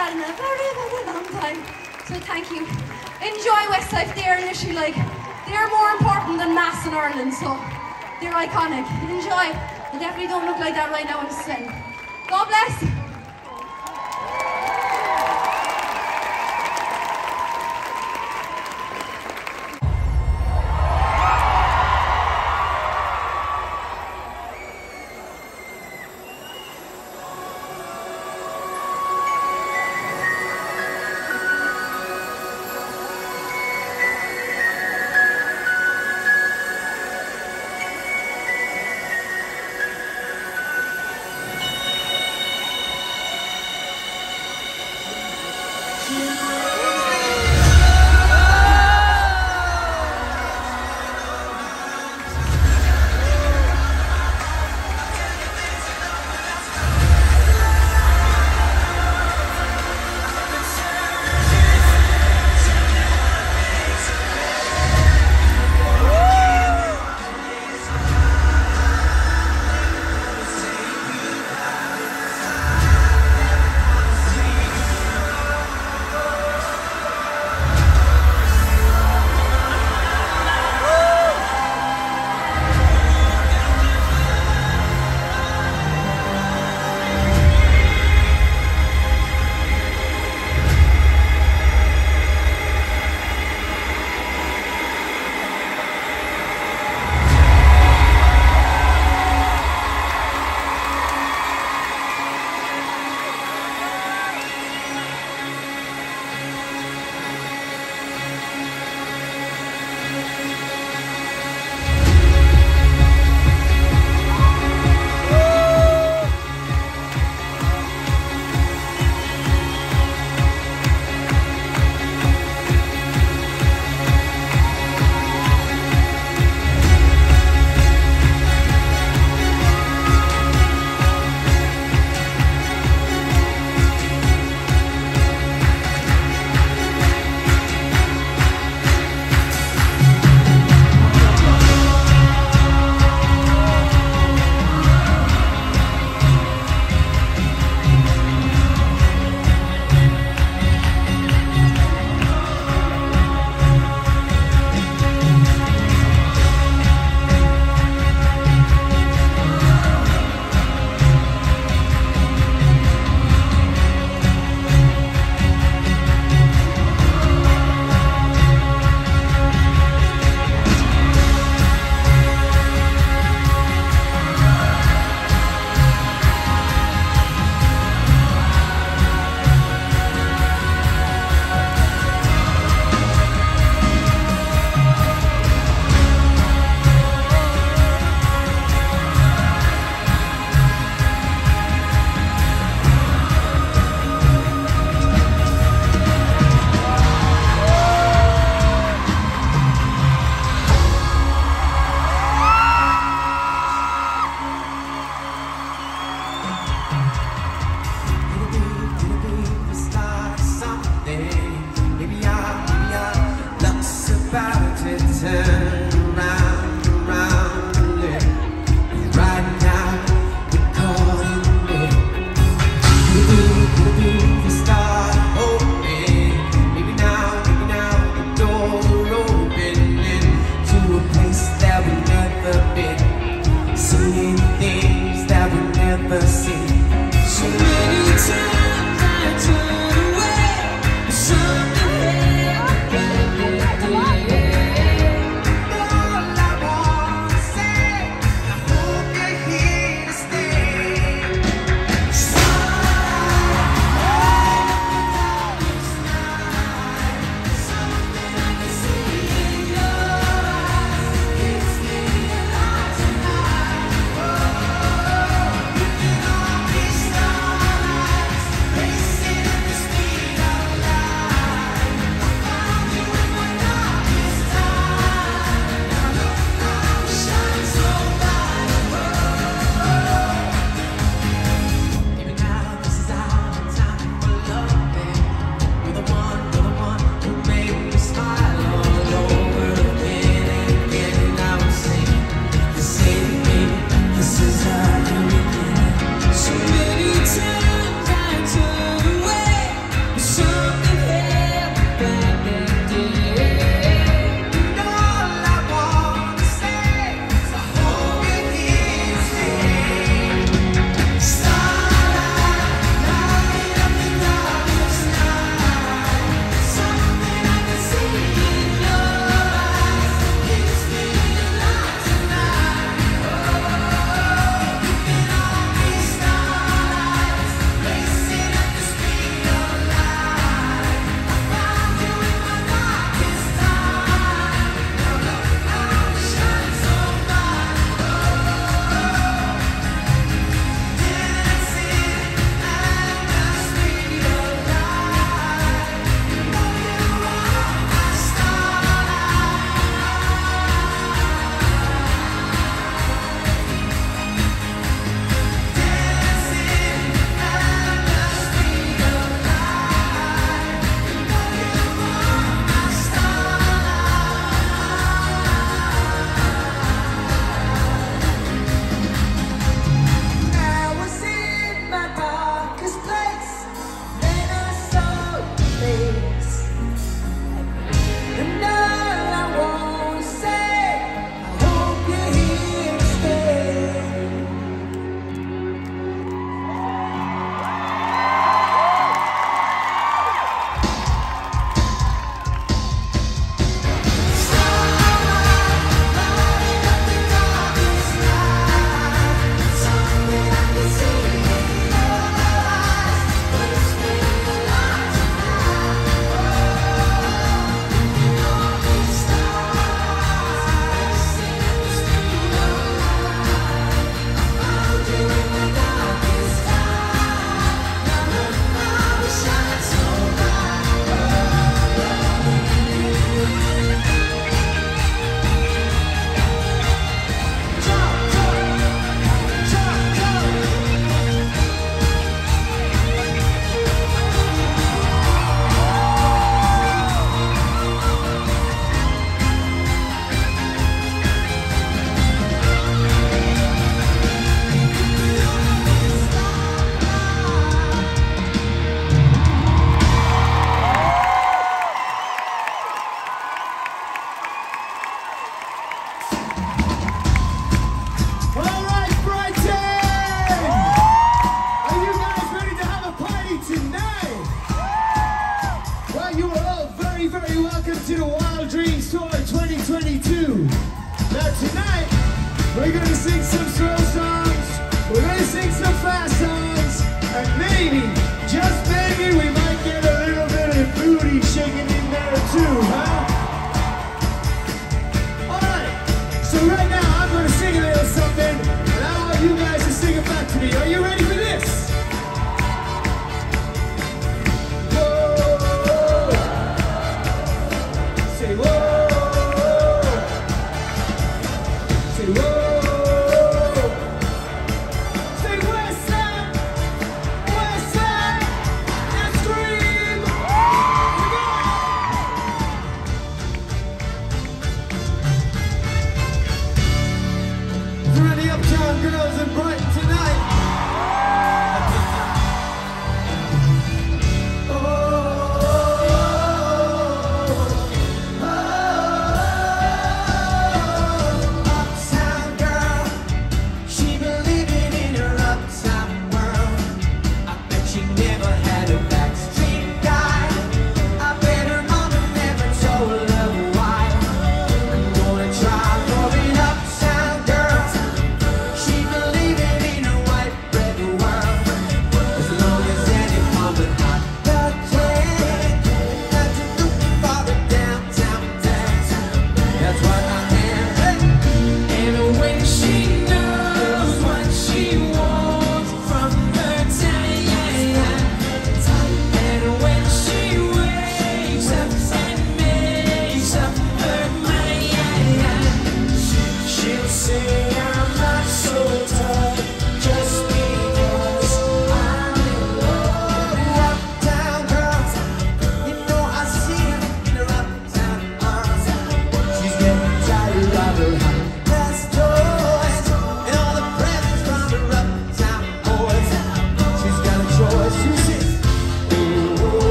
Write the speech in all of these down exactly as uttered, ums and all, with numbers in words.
that in a very, very long time. So thank you. Enjoy Westlife. They are literally like, they are more important than mass in Ireland, so they're iconic. Enjoy. They definitely don't look like that right now in Sven. God bless.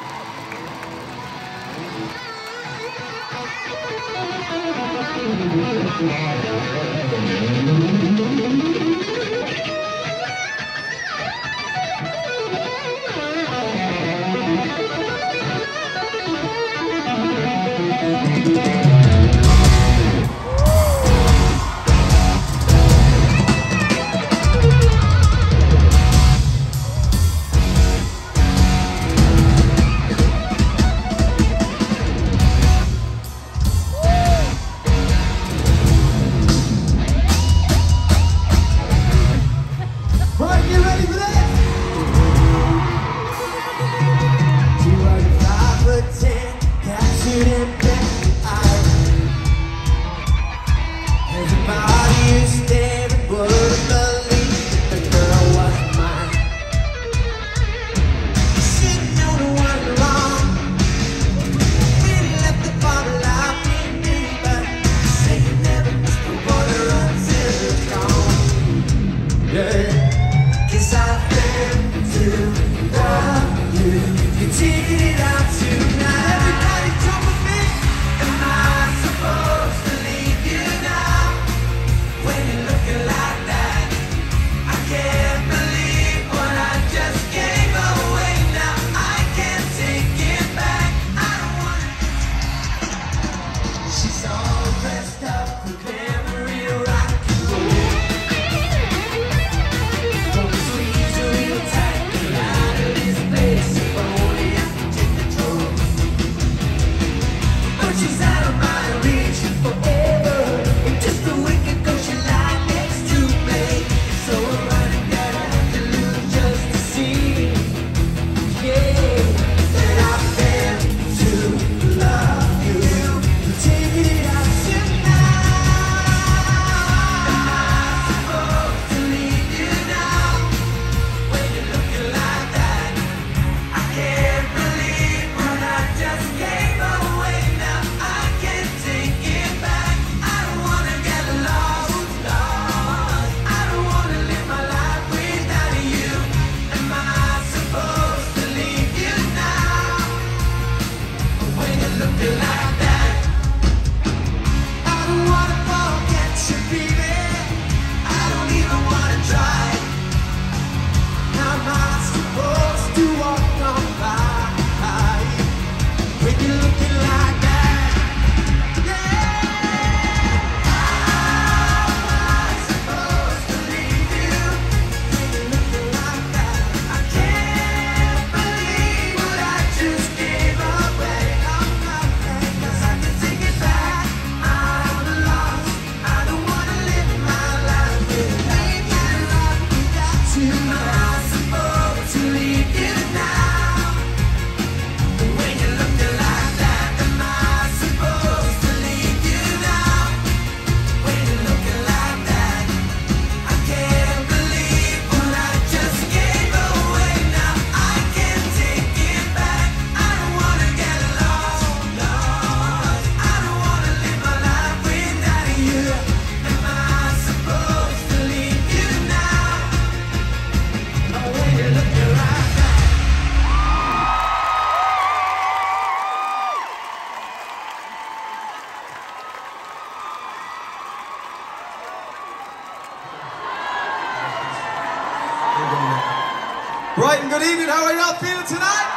Brighton, good evening. How are y'all feeling tonight?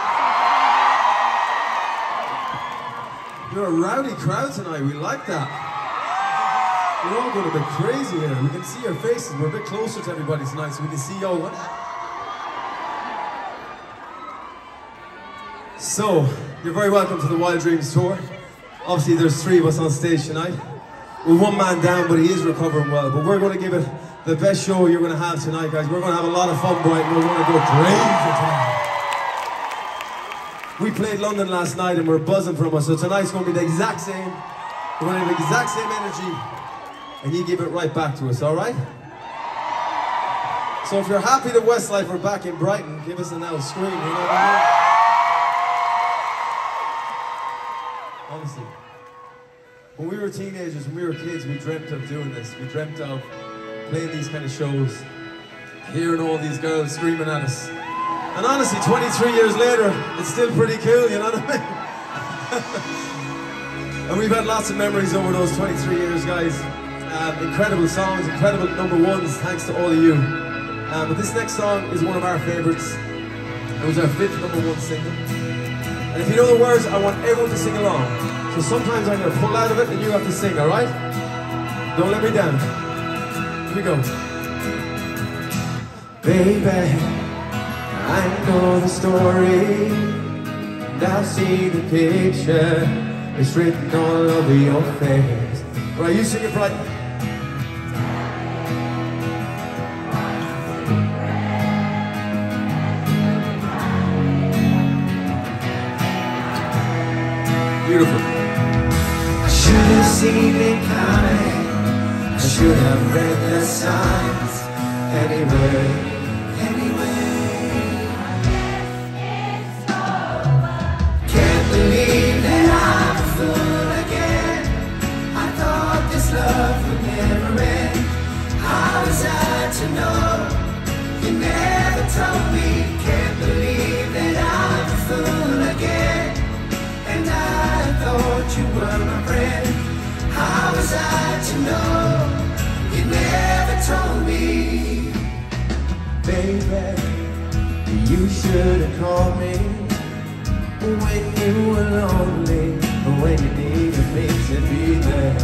You're a rowdy crowd tonight. We like that. We're all going a bit crazy here. We can see your faces. We're a bit closer to everybody tonight, so we can see y'all. So, you're very welcome to the Wild Dreams Tour. Obviously, there's three of us on stage tonight. We're one man down, but he is recovering well. But we're going to give it the best show you're going to have tonight, guys. We're going to have a lot of fun, Brighton. We're going to go crazy tonight. We played London last night and we're buzzing from us, so tonight's going to be the exact same. We're going to have the exact same energy, and you give it right back to us, all right? So if you're happy that Westlife are back in Brighton, give us an L scream, you know what I mean? Honestly. When we were teenagers, when we were kids, we dreamt of doing this. We dreamt of playing these kind of shows, hearing all these girls screaming at us. And honestly, twenty-three years later, it's still pretty cool, you know what I mean? And we've had lots of memories over those twenty-three years, guys. Um, incredible songs, incredible number ones, thanks to all of you. Um, but this next song is one of our favorites. It was our fifth number one single. And if you know the words, I want everyone to sing along. So sometimes I'm going to pull out of it and you have to sing, alright? Don't let me down. Here we go. Baby, I know the story, and I see the picture. It's written all over your face. Right, you sing it, Brighton. Beautiful. I should have seen it coming. I should have read the signs. Anyway, anyway. It's over. Can't believe that I'm a fool again. I thought this love would never end. How was I to know? You never told me. Can't believe that I'm a fool again. And I thought you were my friend. How was I to know? You never told me. Baby, you should have called me when you were lonely, or when you needed me to be there.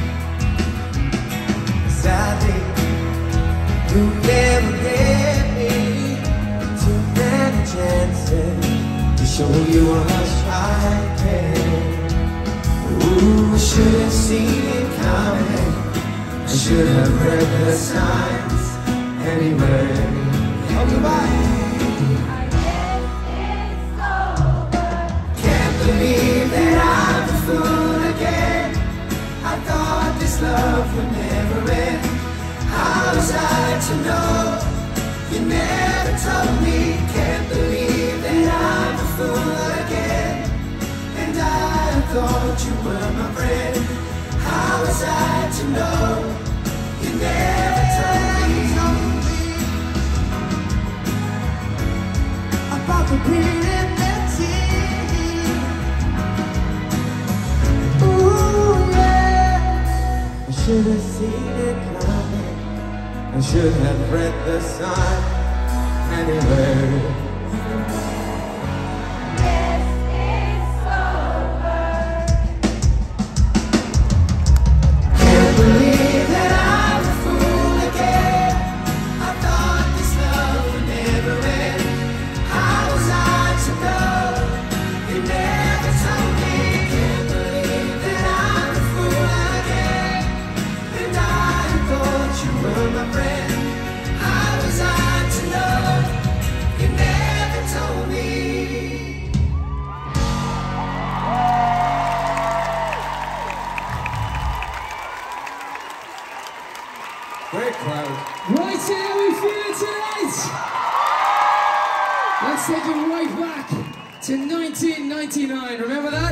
Sadly, you never gave me too many chances to show you how much I care. Ooh, I should have seen it coming. I should have read the signs. Anyway, oh, goodbye. I guess it's over. Can't believe that I'm a fool again. I thought this love would never end. How was I to know? You never told me. Can't believe that I'm a fool again. And I thought you were my friend. How was I to know? You never told me. About the pain and the tears. Ooh, yeah. I should have seen it coming. I should have read the sign. Anyway. Yes, it's over. Can't believe that I'm a fool again. I thought this love would never end. How was I to know? You never told me. Can't believe that I'm a fool again. And I thought you were my friend. How was I to know? You never told me. Great crowd. Right, so how we feeling tonight? Let's take it right back to nineteen ninety-nine. Remember that?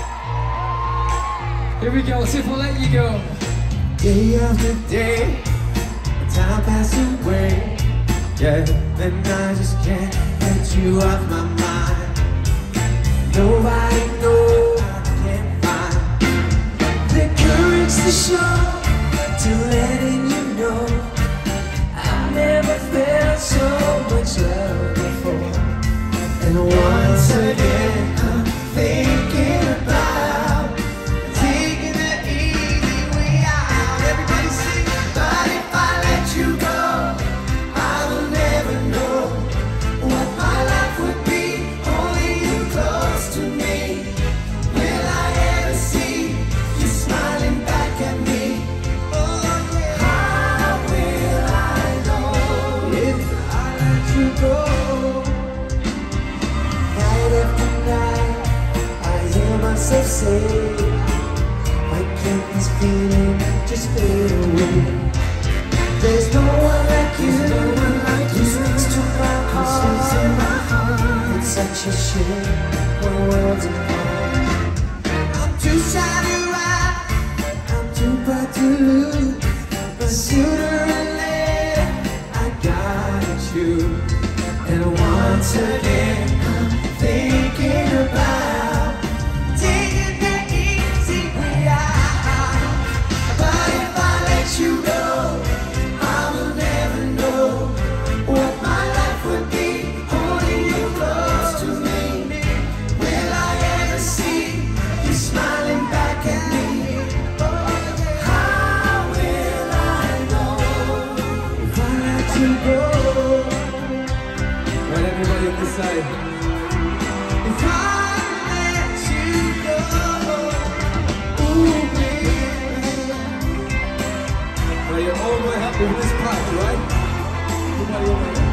Here we go. See if I'll let you go. Day after day, time passes away. Yeah, and I just can't get you off my mind. Nobody knows I can't find the courage to show, to letting you know I've never felt so much love before. And once again, I'm thinking about taking the easy way out. Everybody sing, but if I let you go, I will never know what my life would be. Only you close to me. Will I ever see you smiling back at me? Oh yeah. How will I know if I let you go? Night after night, I hear myself say, why can't this feeling just fade away? There's no one like you, no one like you next to my heart. In my heart. It's such a shame when worlds apart. I'm too shy to ride, I'm too proud to lose, but sooner or later I got you. And once once again I'm thinking about taking the easy way out. But if I let you go, I will never know what my life would be holding you close to me. Will I ever see you smiling back at me? How will I know if I let you go? Right, everybody on this side. If I let you go, ooh, baby. Right, you're all gonna help me with this part, right? Everybody over here.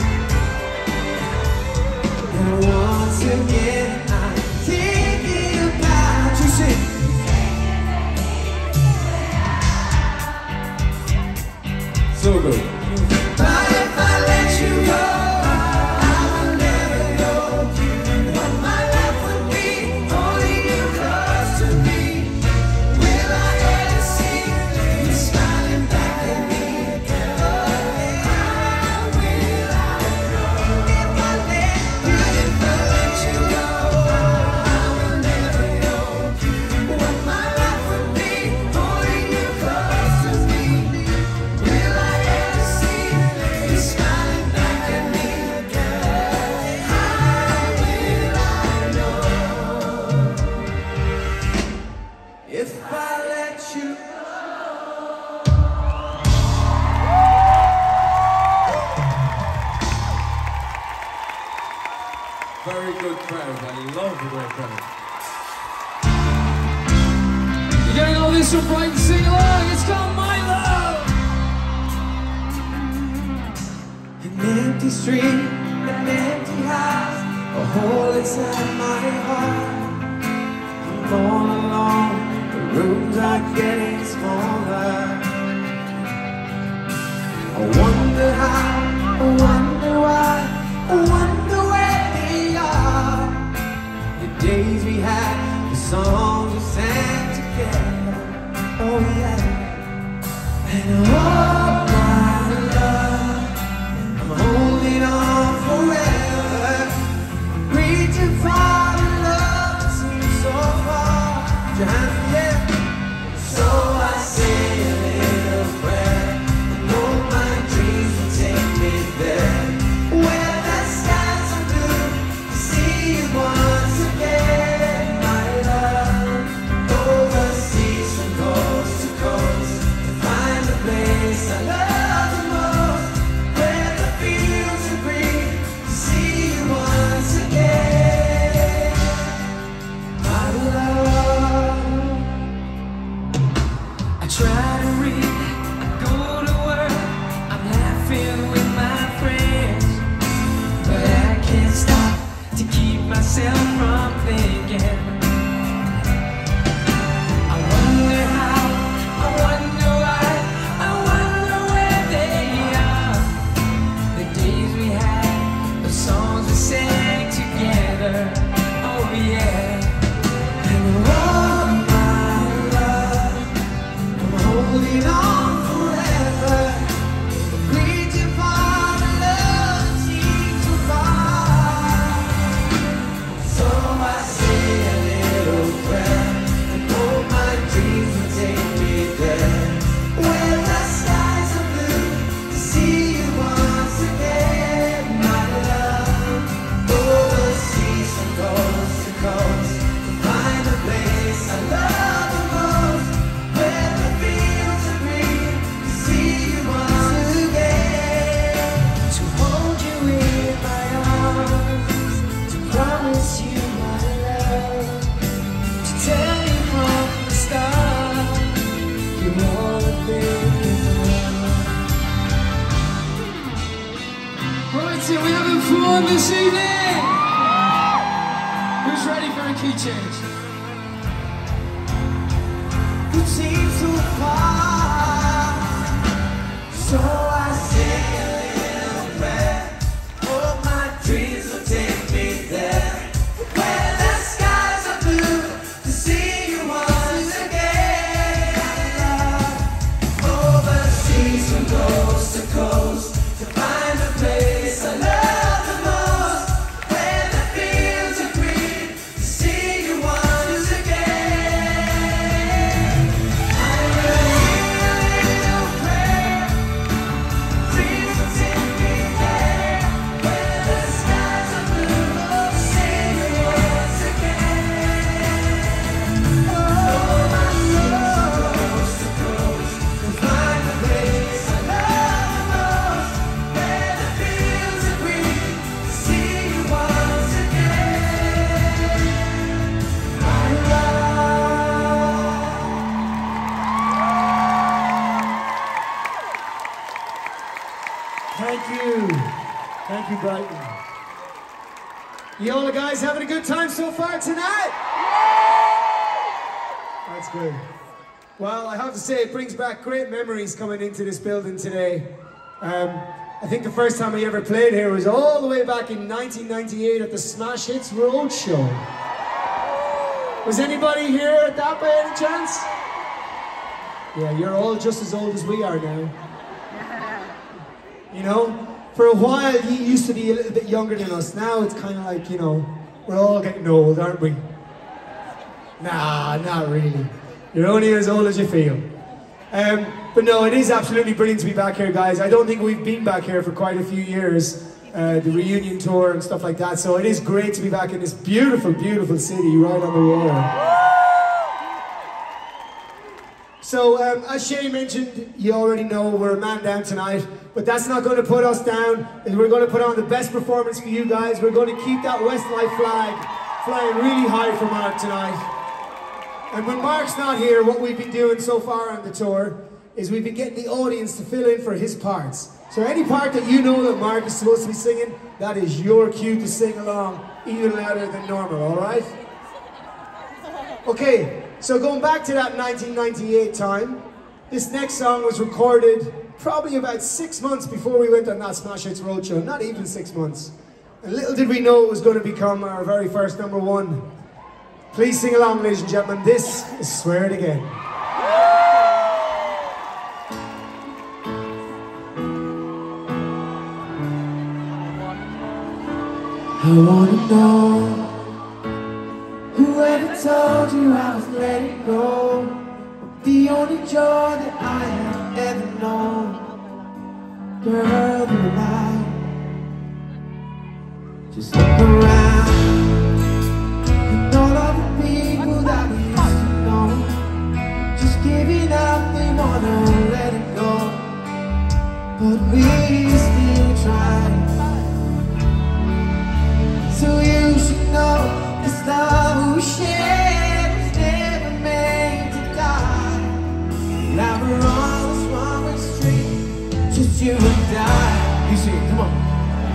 And once again, I'm thinking about you. Sing. So good. But if I let you go, I will never know what my life would be holding you close to me. Will I ever see you smiling back at me? How will I know if I let you, if I let you go? I will never know what my life would be holding you close to me. Will I ever see you smiling back at me? How will I know if I let you go? Very good crowd. I love the great crowd. You gotta know this from Brighton, sing along. It's called My Love. An empty street, an empty house, a hole inside my heart. I'm all alone, the rooms are getting smaller. I wonder how, I wonder why, I wonder where they are. The days we had, the songs we sang together. Oh yeah. And oh my love, I'm holding on forever, reaching for the love that seems so far. Behind me, yeah. So I say a little prayer, and hope my dreams will take me there, where the skies are blue, to see you once again, my love. Overseas from coast to coast, to find the place I love the most, where the fields are green, to see you once again, my love. I try to read, I go to work, I'm laughing with my friends, but I can't stop to keep myself from thinking. I wonder how, I wonder why, I wonder where they are. The days we had, the songs we sang together. Oh yeah. And oh my love, I'm holding on forever, reaching for the love that seems so far. So I say a little prayer, and hope my dreams will take me there, where the skies are blue, to see you once again, my love. Overseas from coast to coast, to find the place I love the most, where the fields are green, to see you once again, to hold you in my arms, to promise you my love, to tell you from the start, you're all the thing Right, so we're having fun this evening. Who's ready for a key change? could seem so far. So I say a little prayer, hope my dreams will take me there, where the skies are blue, to see you once again. Overseas from coast to coast, to find a place I love the most, You all the guys having a good time so far tonight? That's good. Well, I have to say it brings back great memories coming into this building today. Um, I think the first time I ever played here was all the way back in nineteen ninety-eight at the Smash Hits Roadshow. Was anybody here at that by any chance? Yeah, you're all just as old as we are now. You know, for a while you used to be a little bit younger than us. Now it's kind of like, you know, we're all getting old, aren't we? Nah, not really. You're only as old as you feel. Um, but no, it is absolutely brilliant to be back here, guys. I don't think we've been back here for quite a few years. Uh, the reunion tour and stuff like that. So it is great to be back in this beautiful, beautiful city right on the water. So, um, as Shay mentioned, you already know we're a man down tonight, but that's not going to put us down. We're going to put on the best performance for you guys. We're going to keep that Westlife flag flying really high for Mark tonight. And when Mark's not here, what we've been doing so far on the tour is we've been getting the audience to fill in for his parts. So any part that you know that Mark is supposed to be singing, that is your cue to sing along, even louder than normal, all right? Okay. So going back to that nineteen ninety-eight time, this next song was recorded probably about six months before we went on that Smash Hits Roadshow, not even six months. And little did we know it was going to become our very first number one. Please sing along, ladies and gentlemen, this is Swear It Again. I wanna know whoever told you I was letting go. The only joy that I have ever known. Girl, you're right. Just look around and all of the people that we used to know, just giving up, they wanna let it go, but we still try. So you should know this love we share was never made to die. Now we're on this one-way street, just you and I. You sing it, come on.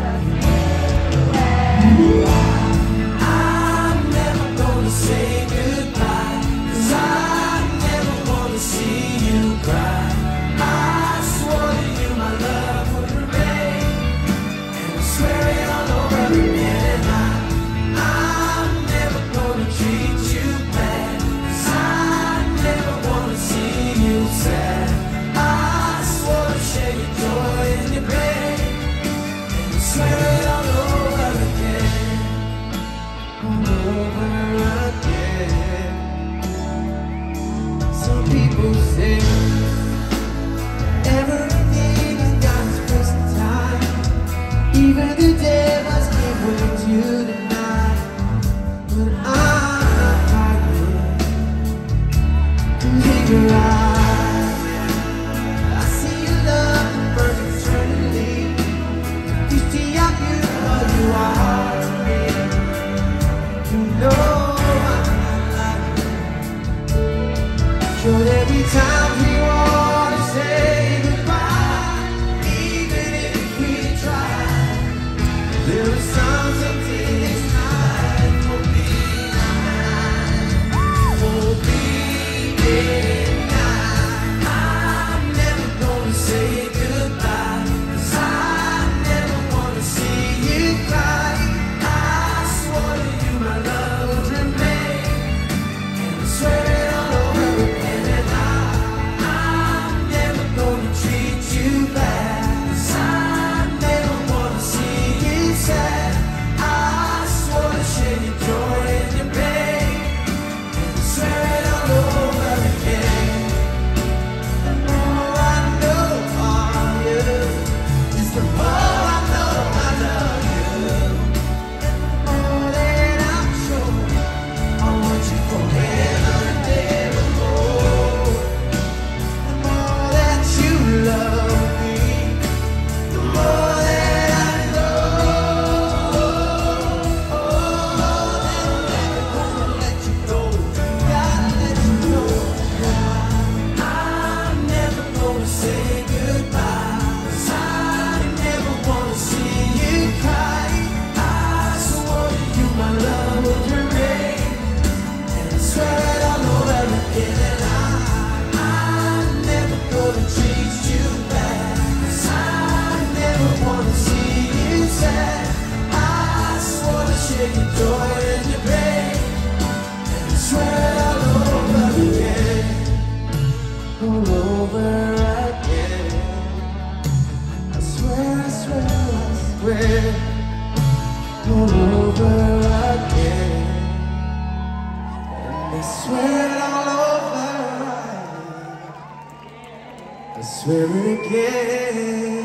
I'm never gonna say goodbye, 'cause I never wanna see you cry. I swore to you my love would remain, and I swear it all over again. swear all over again. And I swear it all over, I swear it again.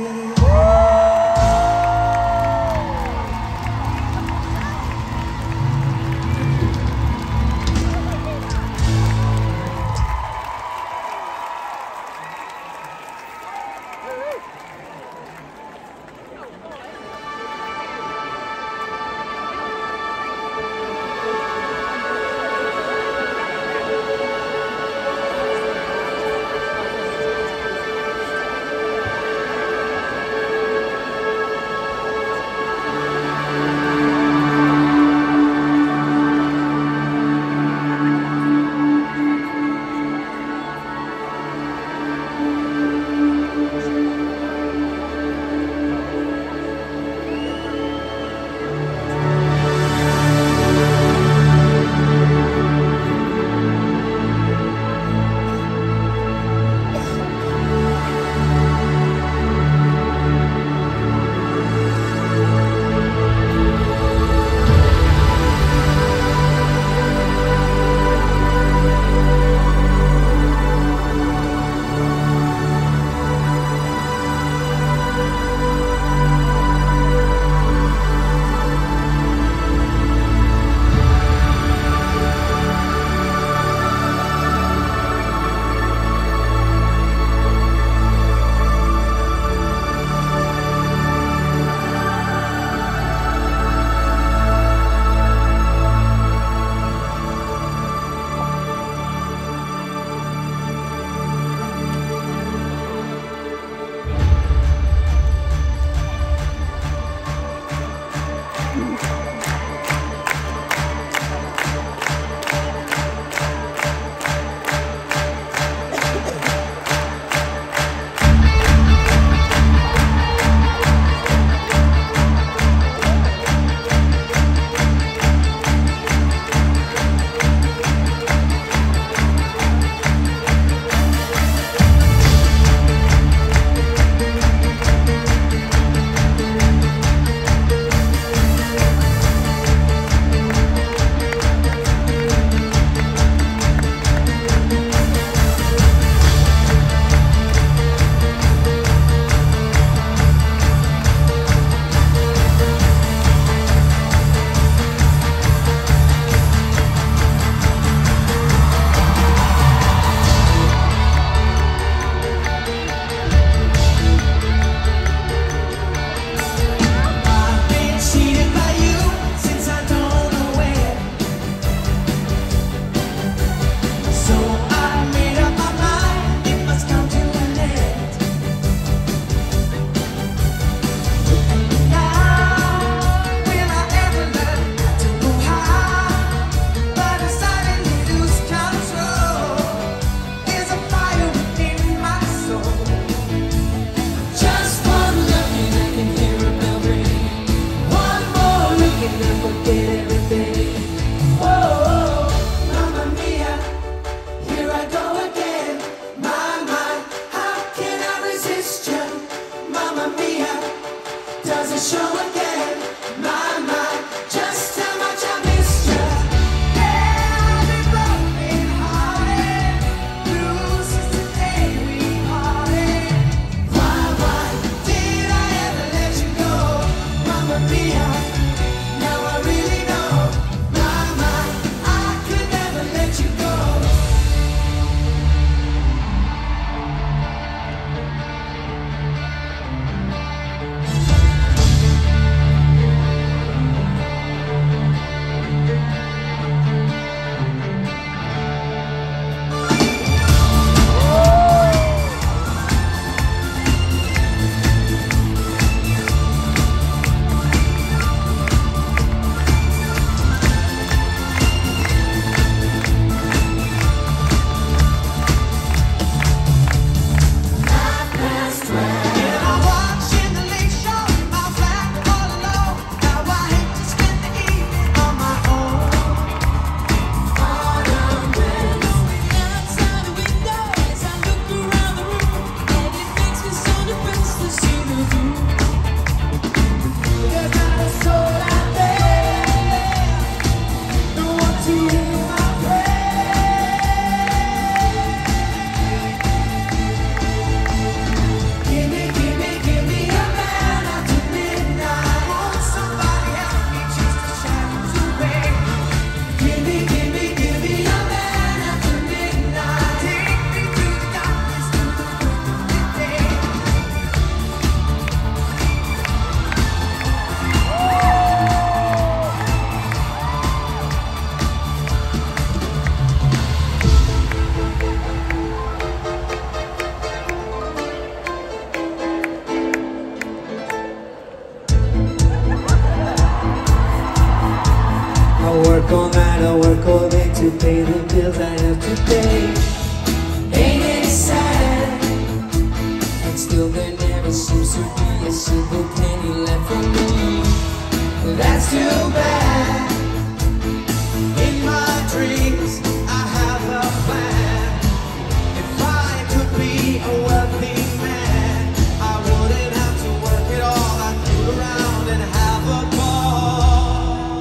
beg to pay the bills I have to pay. Ain't it sad? And still there never seems to be a single penny left for me. That's too bad. In my dreams I have a plan. If I could be a wealthy man, I wouldn't have to work it all. I'd fool around and have a ball.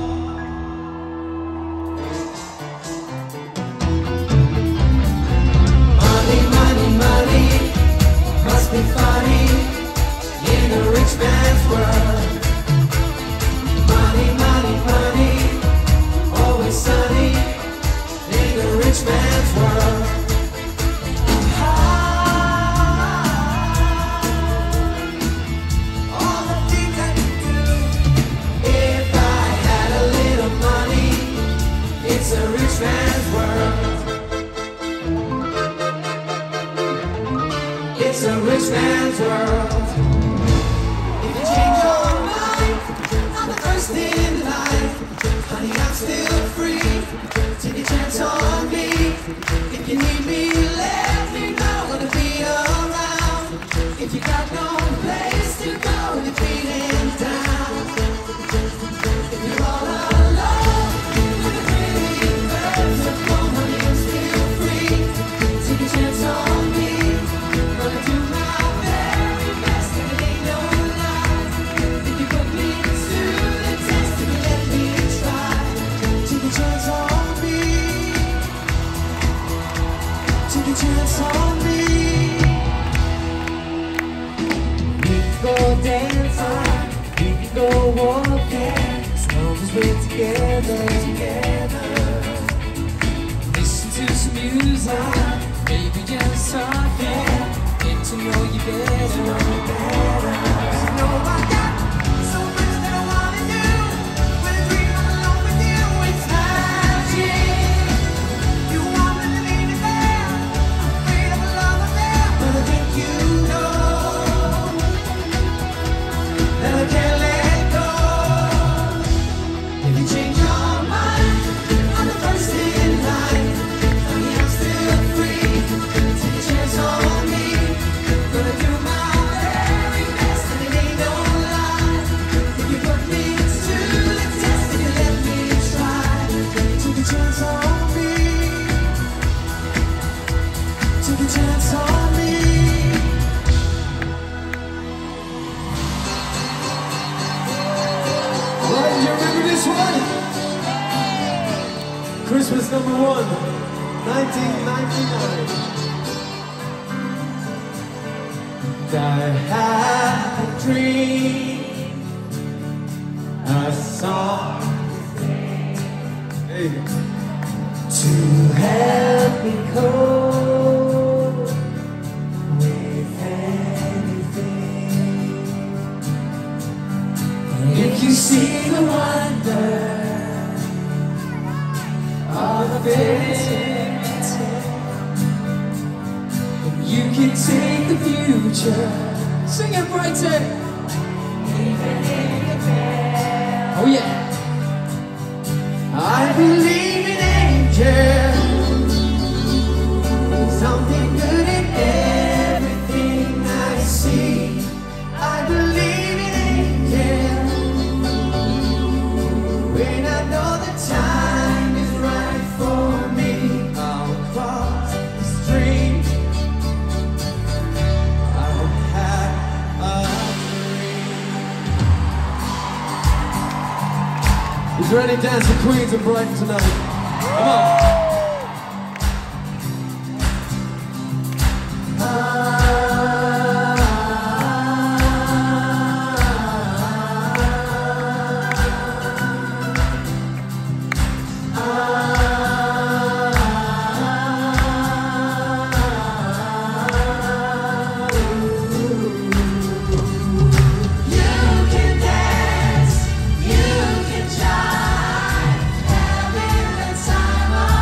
Money, money, money must be funny in a rich man's world. Money, money, money, always sunny in a rich man's world. All the things I could do if I had a little money. It's a rich man's world. It's a rich man's world. If you change your mind, I'm the first in line. Honey, I'm still free. Take a chance on me. If you need me, let me know. Gonna be around. If you got no place to go, you're feeling down. If you're all alone with a pretty birds of home, honey, I'm still free. Take a chance on me. Gonna do my very best, and it ain't no lie. If you put me to the test, if you let me try, take a chance on me. Take a chance on me. We can go dancing, we can go walking, as long as we're together. Together. Listen to some music, maybe just talking. Get to know you better, better. You know I got so much that I wanna do. When I dream I'm alone with you, it's magic. You want me to leave it there? I'm afraid of a love affair, but I think you know that I can't let go. If you change your mind, I'm the first in line. Honey, I'm still free. Take a chance on me. Gonna do my very best, and it ain't no lie. If you put me to the test, if you let me try, take a chance on me. Take a chance on me. Right, you remember this one? Christmas number one, nineteen ninety-nine. I had a dream, a song, hey, To help me cope with anything. If you see the wonder of it, you can take the future. Sing it, Brighton. Oh yeah. I believe in angels. Something good in everything I see. I believe in angels. When I know the time is right for me, I'll cross the street. I had a dream. Is there any dancing queens in Brighton tonight? Come on. Time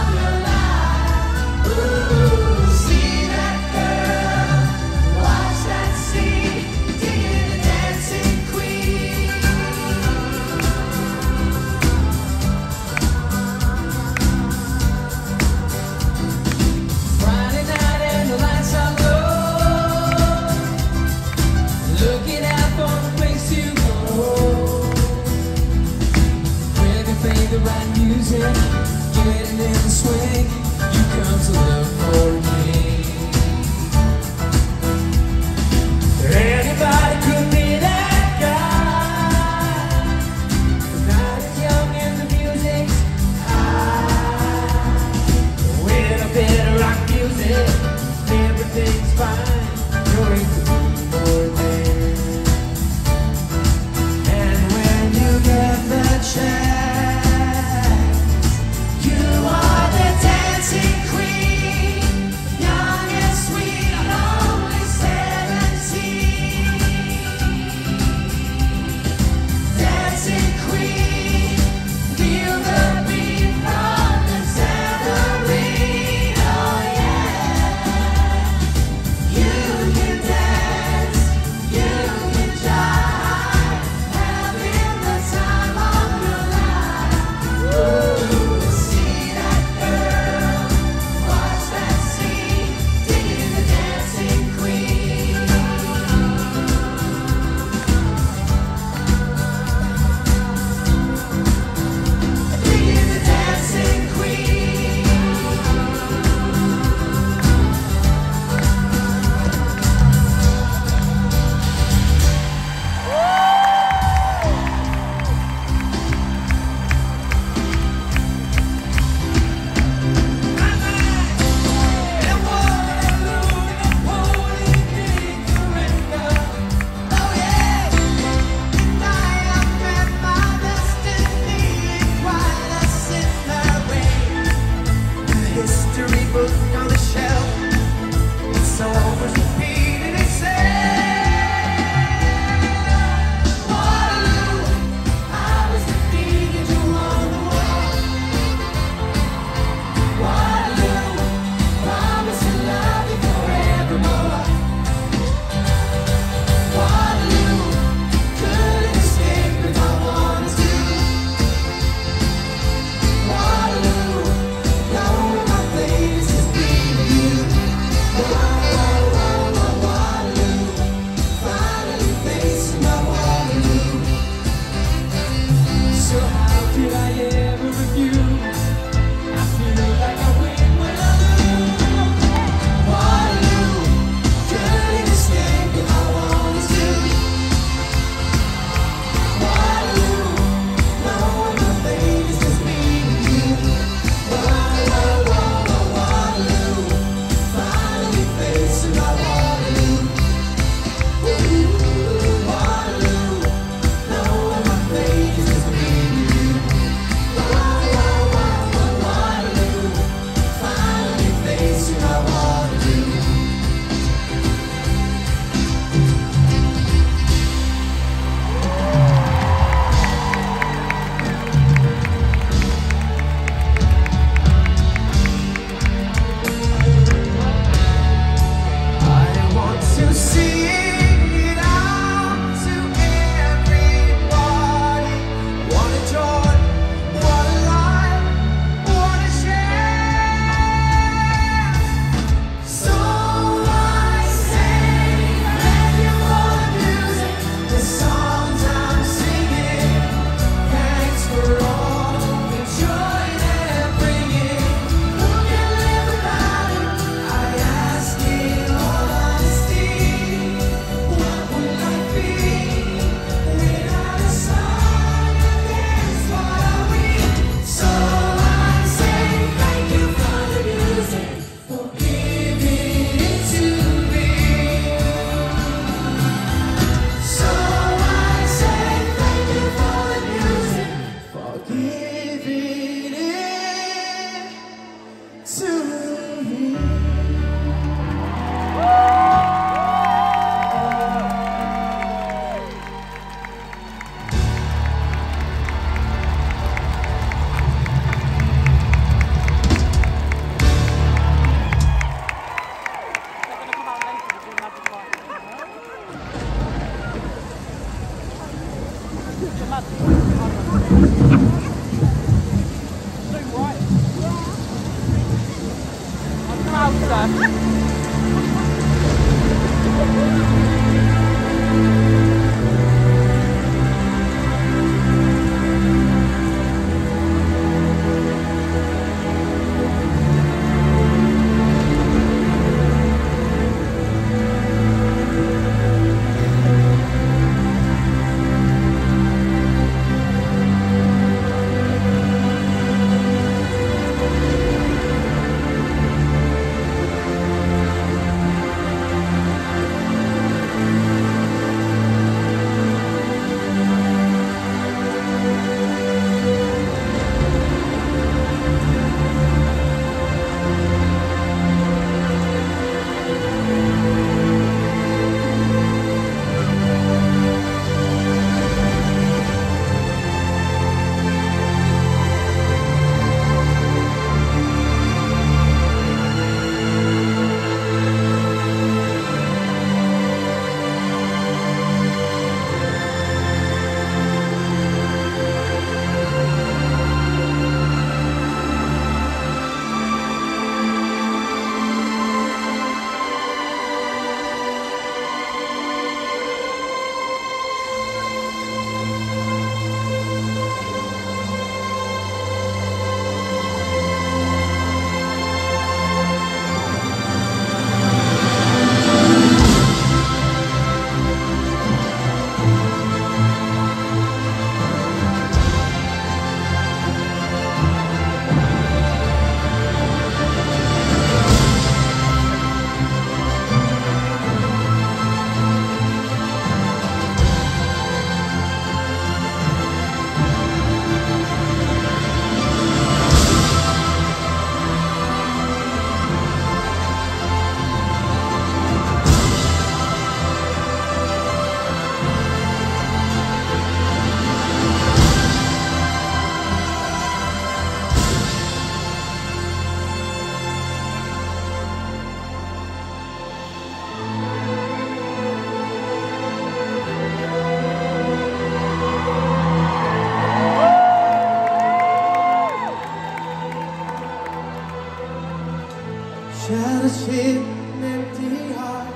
Shadows fill an empty heart.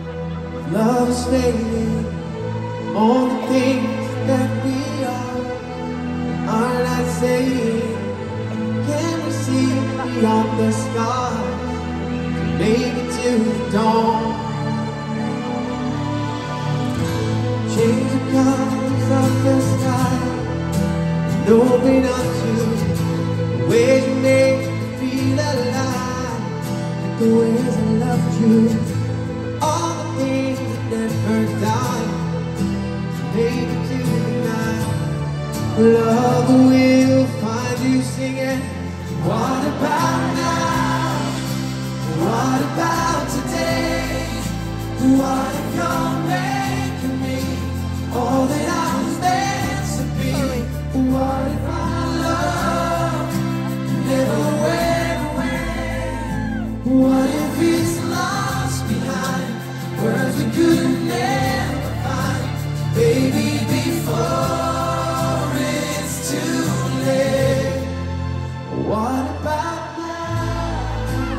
Love is fading. All the things that we are are not saying. Can we see beyond the scars? Make it to the dawn. Change the colors of the sky and open up to the ways you make me feel alive. The ways I loved you, all the things that never die. Make it to the night. Love will find you singing. What about now? What about today? What if you're making me all that I was meant to be? What if our love never went away? What if it's lost behind words we could never find? Baby, before it's too late. What about now?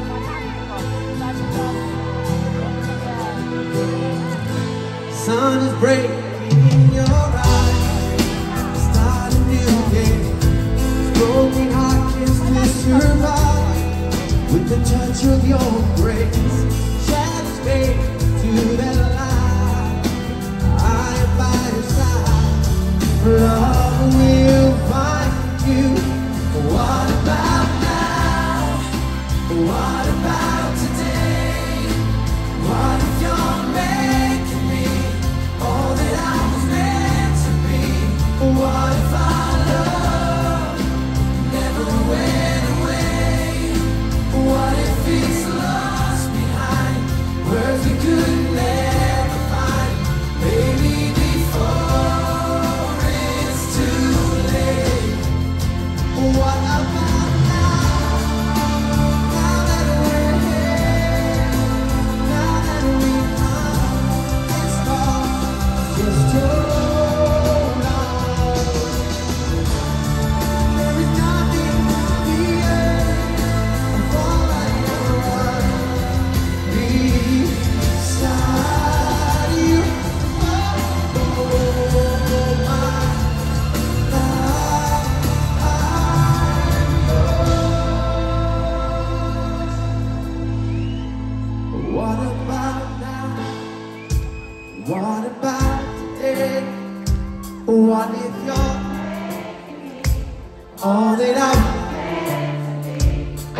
Sun is breaking in your eyes. Start a new day. Broken heart can still survive with the touch of your grace. Shadows fade to that light. I am by your side. Love will find you. What about now? What about today? What if you're making me all that I was meant to be? What if our love never went away? What if it's lost behind words we could never find? Baby, before it's too late. What about now? Now that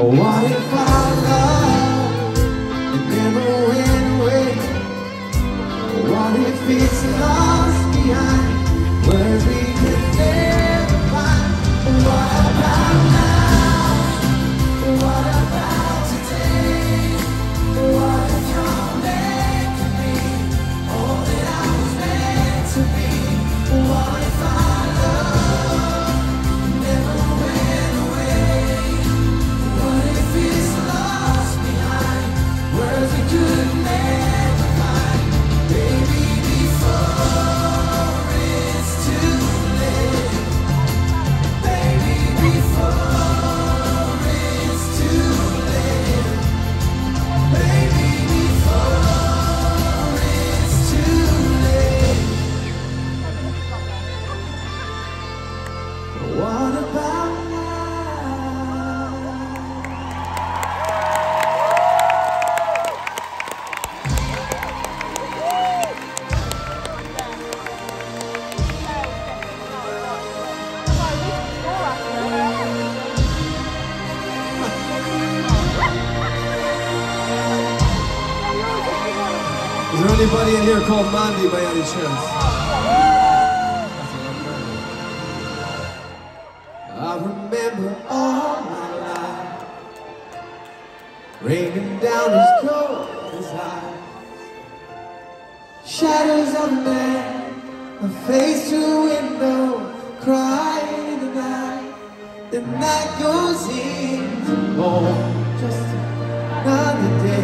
What if our love it never went away? What if it's lost behind words we could never find? What about now? What about today? What if you're meant to be all that I was meant to be? What if our love never went away? What if it's lost behind words we could never find? Baby, before it's too late. Baby, before it's too late. Baby, before it's too late. What about now? Is there anybody in here called Mandy by any chance? I remember all my life raining down as cold as ice. Shadows of a man, a face to a window, crying in the night. The night goes into morn, just another day.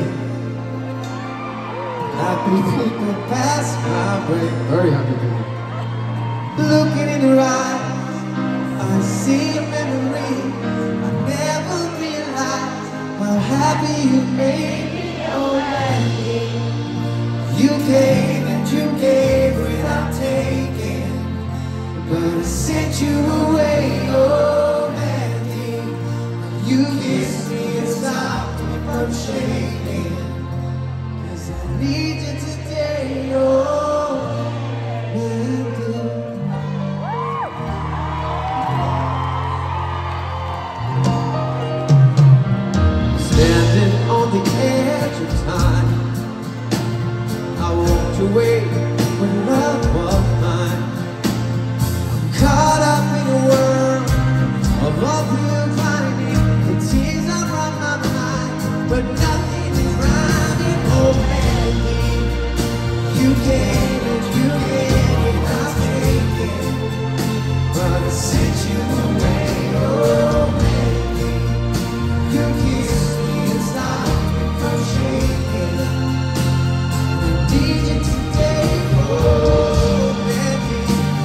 Happy people pass my way. Very happy people. Looking in her eyes, I see a memory. I never realized how happy you made me, oh Mandy. You gave and you gave without taking, but I sent you away, oh Mandy. You kissed me and stopped me from shaking, 'cause I need you today, oh Mandy. Standing on the edge of time, I walked away when love was mine. I'm caught up in a world of uphill climbing. The tears are on my mind, but nothing is rhyming. Oh Mandy, you gave it, you gave it, I'll take it, but I sent you away. Oh Mandy, you kissed me and stopped me from shaking. I need you today, oh Mandy.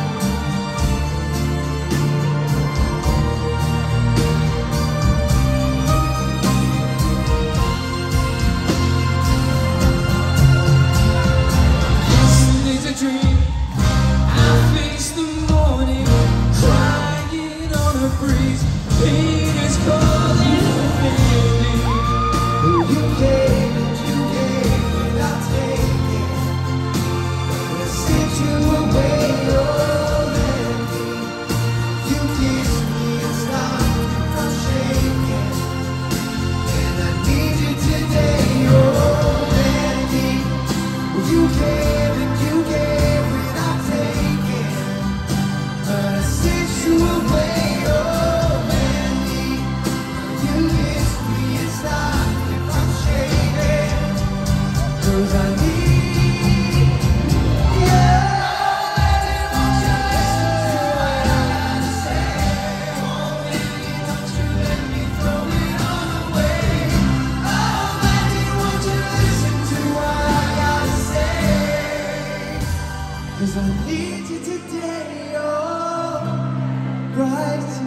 Yesterday's a dream. I face the morning, crying on a breeze. Pain is calling me. You gave it, you gave without taking, but I sent you away, oh Mandy. You kissed me and stopped me from shaking, and I need you today, oh Mandy. You gave it, you gave without taking, but I sent you away, oh Mandy. You kissed me and stopped me from shaking, 'cause I need you. Mandy, won't you listen to what I gotta say? Oh Mandy, don't you let me throw it all away. Oh Mandy, won't you listen to what I gotta say? 'Cause I need you today, oh Brighton.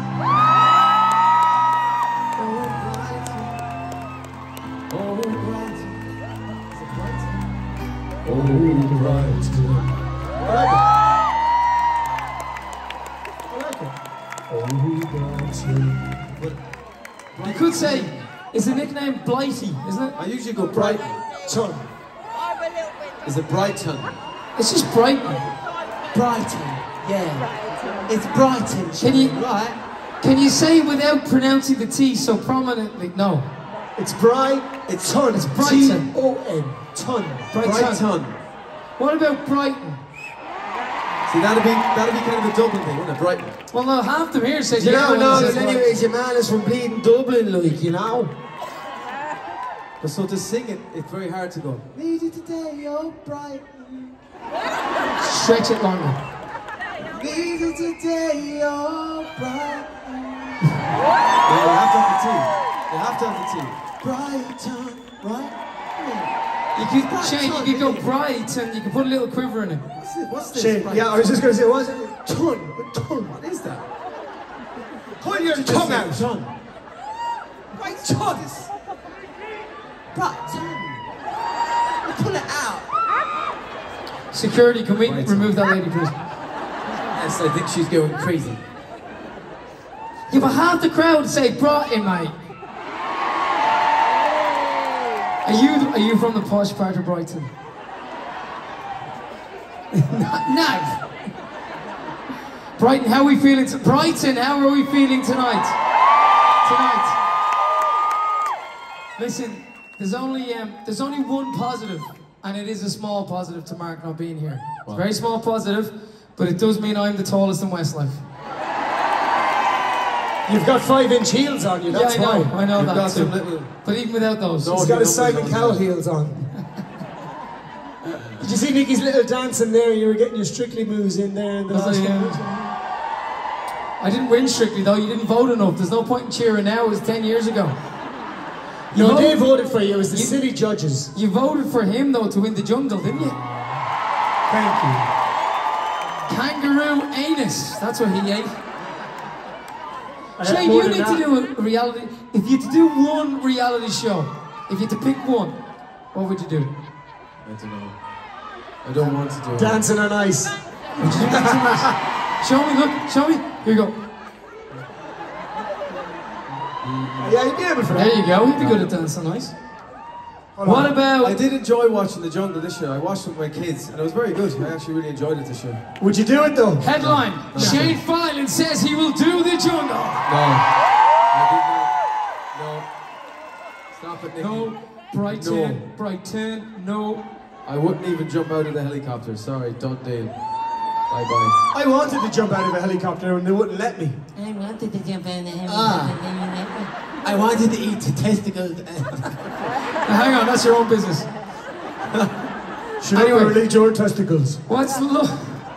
Oh Brighton. Oh Brighton. Is it Brighton? Oh, right. I like it. I like it. Oh, right. You could say it's a nickname Blighty, isn't it? I usually go Brighton. Ton. Is it Brighton? It's just Brighton. Brighton, yeah. It's Brighton, Can you right? Can you say it without pronouncing the T so prominently? No. It's Bright. It's Ton. It's Brighton. T O N. Ton. Brighton. Brighton. What about Brighton? See, that'd be that'd be kind of a Dublin thing, wouldn't it? Brighton. Well, no, half them here say You know, no, says anyways, your man is from bleeding Dublin, like, you know. But so to sing it, it's very hard to go. Need you today, oh Brighton. Stretch it longer. Need you today, oh Brighton. Yeah, you have to have the T. You have to have the T. Brighton, right? You could Shane, you could go bright and you could put a little quiver in it. What's it? What's this? Shane, Brighton? yeah, I was just going to say, what's it? Ton. Ton. What is that? Pull your tongue out. Ton. Brighton. Brighton. Pull it out. Security, can we Brighton. remove that lady, please? Yes, I think she's going crazy. Yeah, but half the crowd say Brighton, mate. Are you are you from the posh part of Brighton? No. Brighton, how are we feeling? T Brighton, how are we feeling tonight? Tonight. Listen, there's only um, there's only one positive, and it is a small positive to Mark not being here. It's a very small positive, but it does mean I'm the tallest in Westlife. You've got five-inch heels on you, that's yeah, I know, why. I know You've that got too. some little... But even without those, No, He's got his numbers Simon on Cowell that. heels on. Did you see Nicky's little dance in there? You were getting your Strictly moves in there. In the Was I, last yeah. one. I didn't win Strictly though. You didn't vote enough. There's no point in cheering now. It was ten years ago. You No, voted, they voted for you. It was the You- city judges. you voted for him though to win the jungle, didn't you? Thank you. Kangaroo anus. That's what he ate. I had Shane, more you than need that. to do a reality. If you had to do one reality show, if you had to pick one, what would you do? I don't know. I don't want to do it. Dancing on ice. Show me, look, show me. Here you go. Yeah, you'd be able for that. There you go. You'd be good at dancing on ice. Hold What on. about? I did enjoy watching The Jungle this year. I watched it with my kids, and it was very good. I actually really enjoyed it this year. Would you do it though? Headline: Shane Filan says he will do the jungle. No. I did not. No. Stop it, Nicky. No, Brighton, No. Brighton, no. I wouldn't even jump out of the helicopter. Sorry, don't deal. Bye bye. I wanted to jump out of a helicopter and they wouldn't let me. I wanted to jump in the Ah. I wanted to eat testicles. Now, hang on, that's your own business. Should Anyway. I release your testicles? What's look?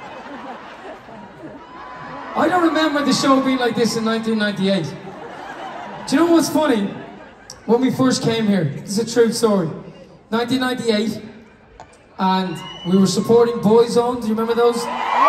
I don't remember the show being like this in nineteen ninety-eight. Do you know what's funny? When we first came here, it's a true story. nineteen ninety-eight, and we were supporting Boyzone. Do you remember those?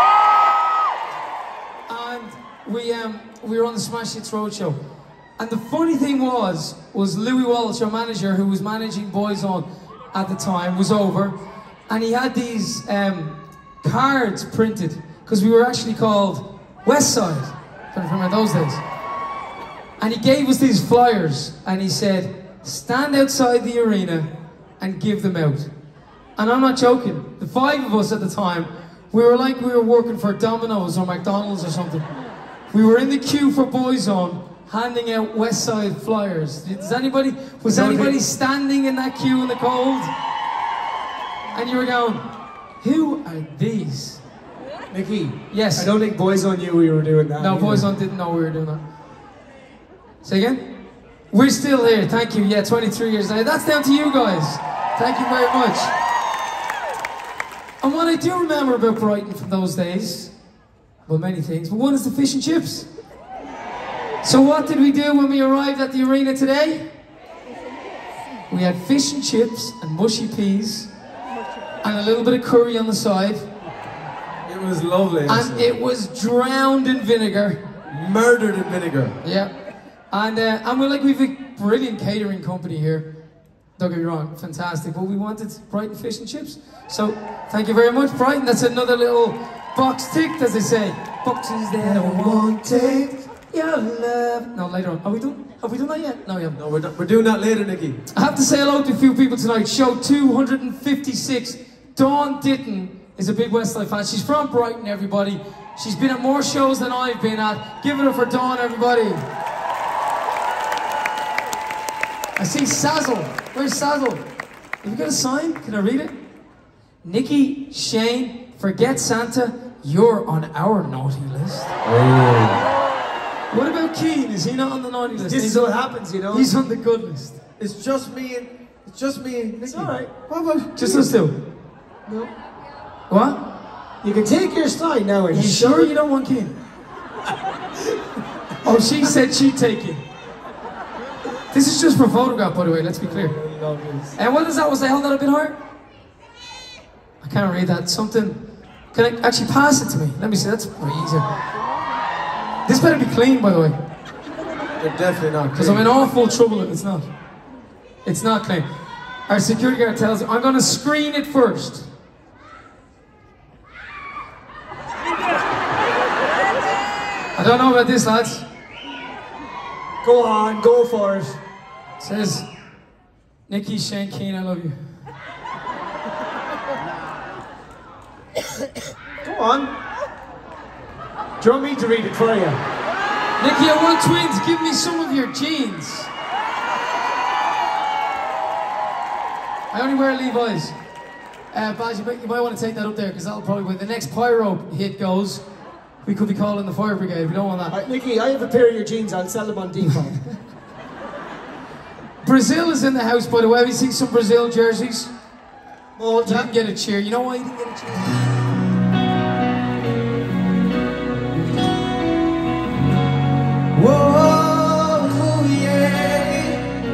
And we um we were on the Smash Hits Roadshow. And the funny thing was, was Louis Walsh, our manager, who was managing Boyzone at the time, was over, and he had these um, cards printed, because we were actually called Westside, if you remember those days. And he gave us these flyers, and he said, stand outside the arena and give them out. And I'm not joking, the five of us at the time, we were like we were working for Domino's or McDonald's or something. We were in the queue for Boyzone, handing out Westside flyers. Does anybody, was anybody standing in that queue in the cold? And you were going, who are these? Nicky, Yes. I don't think Boyzone knew we were doing that. No, either. Boyzone didn't know we were doing that. Say again? We're still here, thank you. Yeah, twenty-three years later. That's down to you guys. Thank you very much. And what I do remember about Brighton from those days, well, many things, but one is the fish and chips. So what did we do when we arrived at the arena today? We had fish and chips and mushy peas and a little bit of curry on the side. It was lovely. And actually. it was drowned in vinegar. Murdered in vinegar. Yeah. And, uh, and we're like, we've a brilliant catering company here. Don't get me wrong, fantastic. But we wanted Brighton fish and chips. So thank you very much, Brighton. That's another little box ticked, as they say. Boxes that I won't take your love. No, later on. Are we done? Have we done that yet? No, we haven't. No, we're, not, we're doing that later, Nicky. I have to say hello to a few people tonight. Show two hundred fifty-six. Dawn Ditton is a big Westlife fan. She's from Brighton, everybody. She's been at more shows than I've been at. Give it up for Dawn, everybody. I see Sazzle. Where's Sazzle? Have you got a sign? Can I read it? Nikki, Shane, forget Santa. You're on our naughty list. Oh. What about Keane? Is he not on the naughty list? This He's is what happens, you know. He's on the good list. It's just me and it's just me and Nikki. It's all right. What about Just us two. No. What? You can take your slide now. Are You sure you don't want Keane? Oh, she said she'd take it. This is just for photograph, by the way, let's be clear. And what is that? Was I held that a bit hard? I can't read that. Something. Can I actually pass it to me? Let me see. That's very easier. This better be clean, by the way. They're definitely not. Because I'm in awful trouble if it's not. It's not clean. Our security guard tells me, I'm going to screen it first. I don't know about this, lads. Go on, go for it. It says, Nikki, Shane, Keane, I love you. Go on. Do you want me to read it for you? Nikki, I want twins. Give me some of your jeans. I only wear Levi's. Uh, Baz, you might, you might want to take that up there because that'll probably, when the next pyro hit goes, we could be calling the fire brigade. We don't want that. All right, Nikki, I have a pair of your jeans. I'll sell them on default. Brazil is in the house, by the way. Have you seen some Brazil jerseys? Well, You didn't get a cheer. You know why you didn't get a cheer? Whoa, yeah.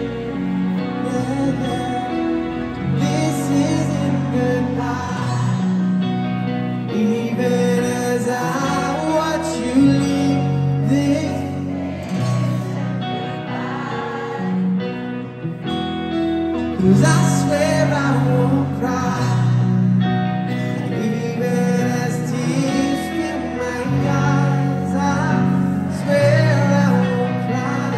This isn't goodbye. Even as I watch you leave this, 'cause I swear I won't cry. Even as tears fill my eyes, I swear I won't cry.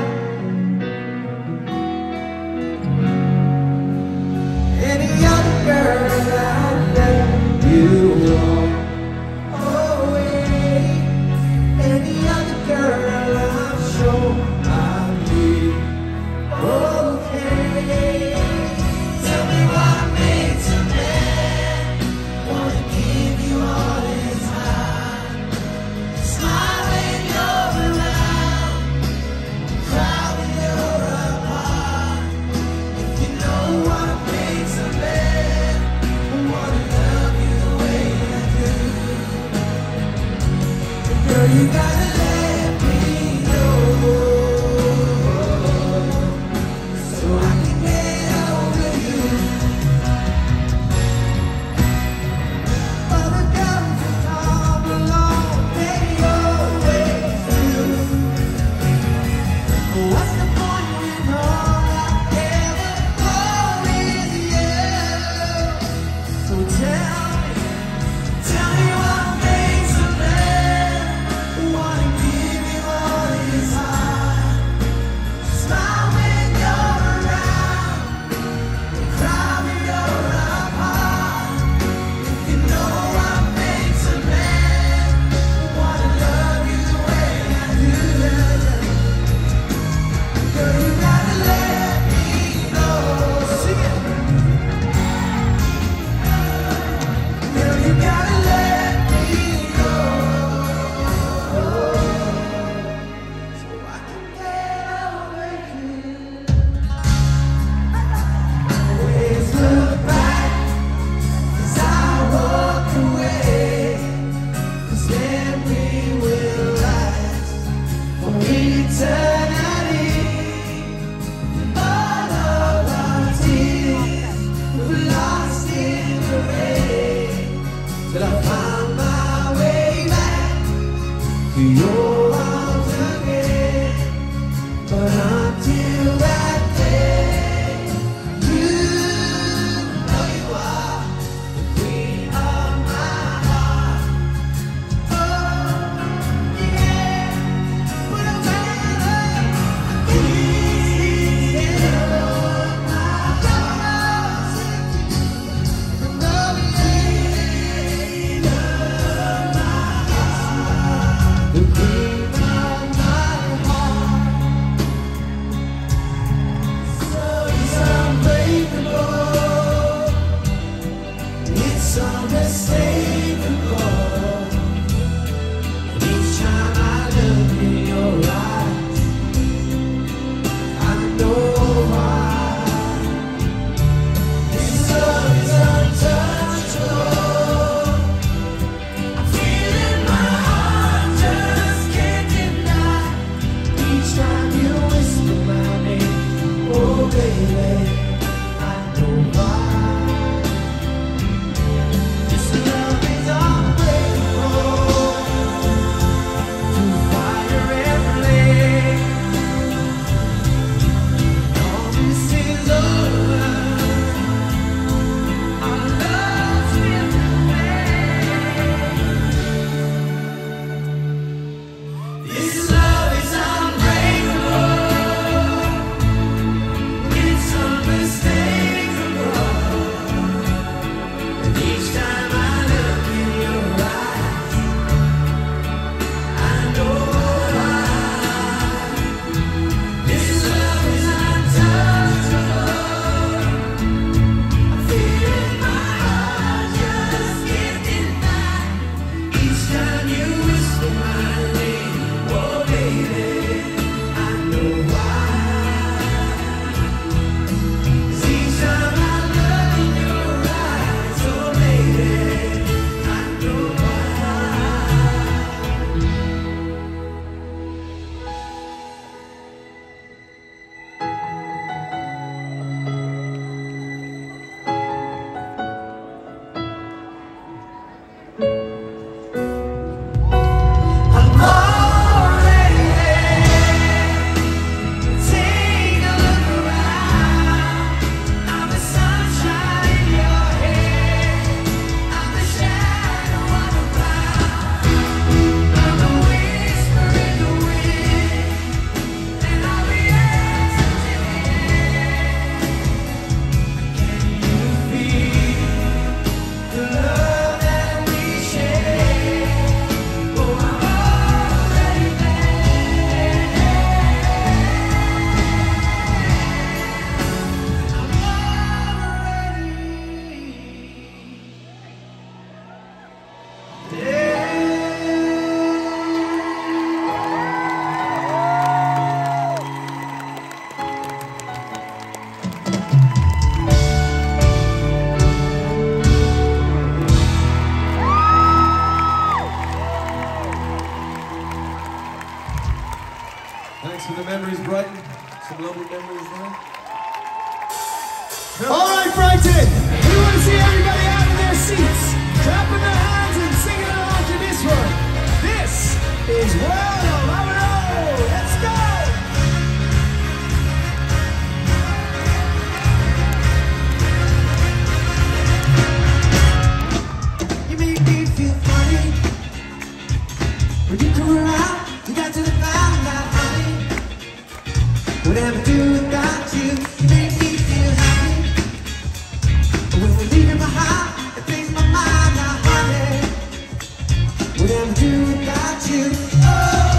Any other girl I'd let you walk away. Any other girl I'm sure I'll be okay. Tell me what makes a man. Thanks for the memories, Brighton. Some lovely memories there. All right, Brighton. We want to see everybody out of their seats, clapping their hands and singing along to this one. This is World of LYRA. Let's go. You make me feel funny when you come around. You got to the ground, got honey. Whatever I do without you, you make me feel happy. When we're leaving behind, it brings my mind now, honey. Whatever I do without you, oh.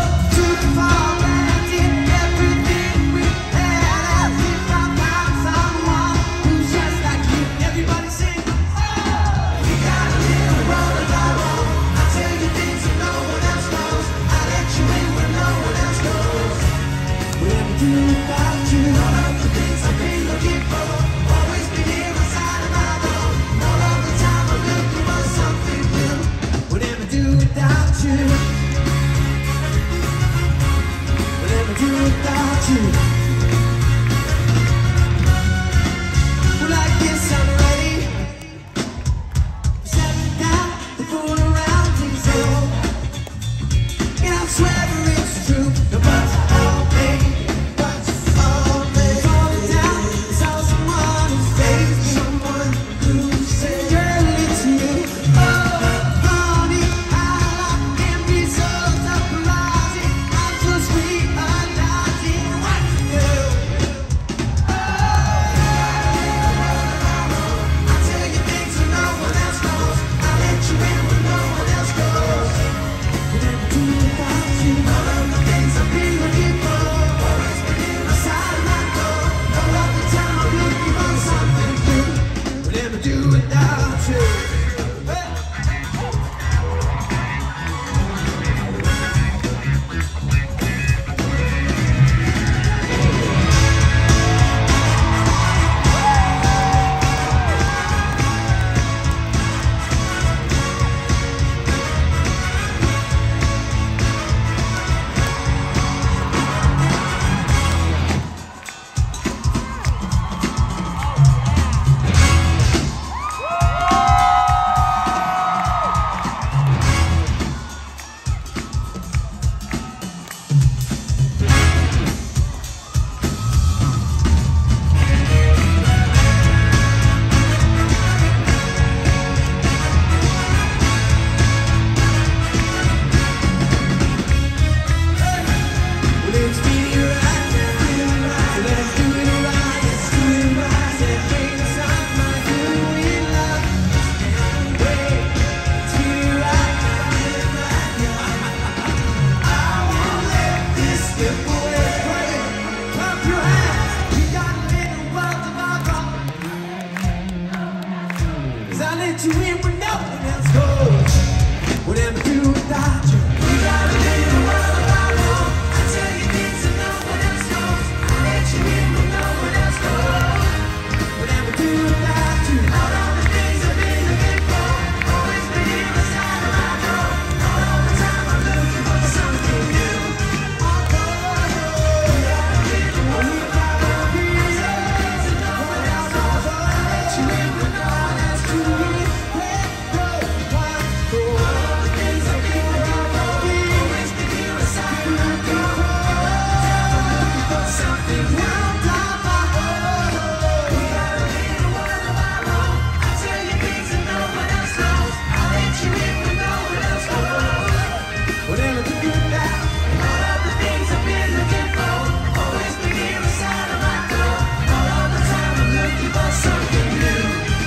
you in when no one else goes. Whatever do without you. We gotta live a world of our own. I tell you things that no one else knows. I let you in when no one else goes. Whatever do without you. All of the things I've been looking for. Always been here beside of my door. All the time I'm looking for something new. I'll go. We gotta live a world of our own. I tell you things that no one else knows. I let you in when no one else does. Let go, why go? All the things I've been looking for. Always been here beside of my door. I'm looking for something new. Down my hole. We gotta live a world of our own. I tell you things that no one else knows. I let you in when no one else goes. Whatever to do now. All of the things I've been looking for. Always been here beside of my door. All of the time I'm looking for something new.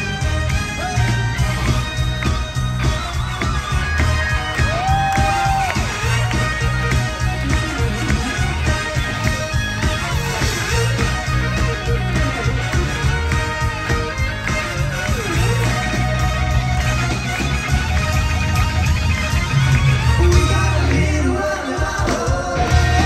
We gotta live a world of our own.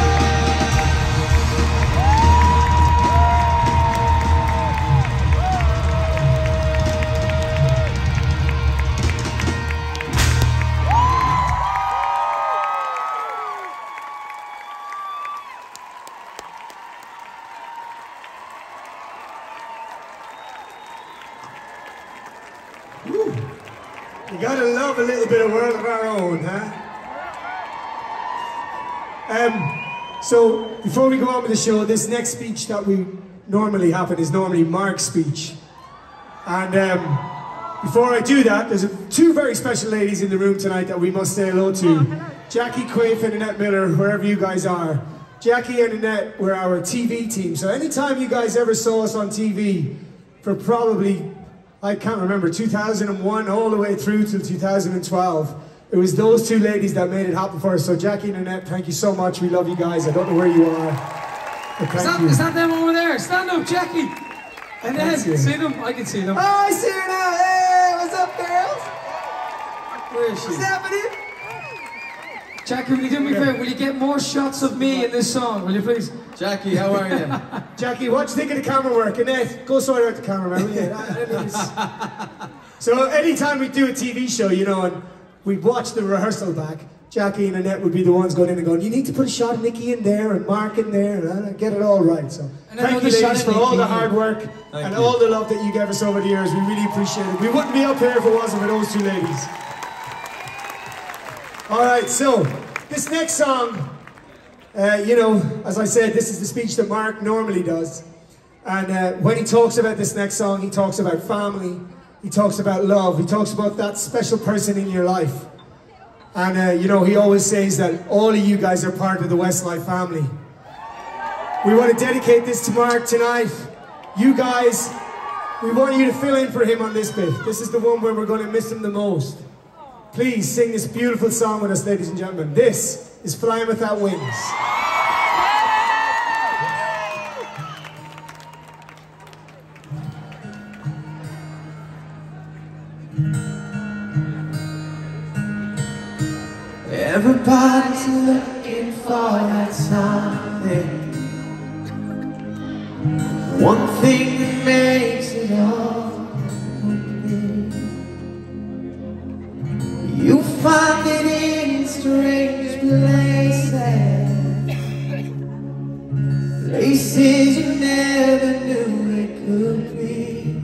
You gotta love a little bit of world of our own, huh? Um, so, before we go on with the show, this next speech that we normally happen is normally Mark's speech. And um, before I do that, there's a, two very special ladies in the room tonight that we must say hello to. Jackie Quaife and Annette Miller, wherever you guys are. Jackie and Annette were our T V team, so anytime you guys ever saw us on T V, for probably, I can't remember, two thousand one all the way through to two thousand twelve. It was those two ladies that made it happen for us. So Jackie and Annette, thank you so much. We love you guys. I don't know where you are, but thank Is that, you. is that them over there? Stand up, Jackie. And then, Thank you. see them? I can see them. Oh, I see her now. Hey, what's up, girls? Where is she? What's happening? Jackie, will you do me a favor? Will you get more shots of me in this song? Will you please? Jackie, how are you? Jackie, what do you think of the camera work? Annette, go sort out the camera, man. will you? That- that is- So anytime we do a T V show, you know, and we watch the rehearsal back, Jackie and Annette would be the ones going in and going, you need to put a shot of Nikki in there and Mark in there and uh, get it all right. So And thank you, another shot ladies, of for all Nikki. the hard work Thank and you. all the love that you gave us over the years. We really appreciate it. We wouldn't be up here if it wasn't for those two ladies. All right, so this next song, uh, you know, as I said, this is the speech that Mark normally does. And uh, when he talks about this next song, he talks about family, he talks about love, he talks about that special person in your life. And uh, you know, he always says that all of you guys are part of the Westlife family. We want to dedicate this to Mark tonight. You guys, we want you to fill in for him on this bit. This is the one where we're going to miss him the most. Please sing this beautiful song with us, ladies and gentlemen. This is Flying Without Wings. Everybody's looking for that something. One thing that makes it all complete. You find it in strange places, places you never knew it could be.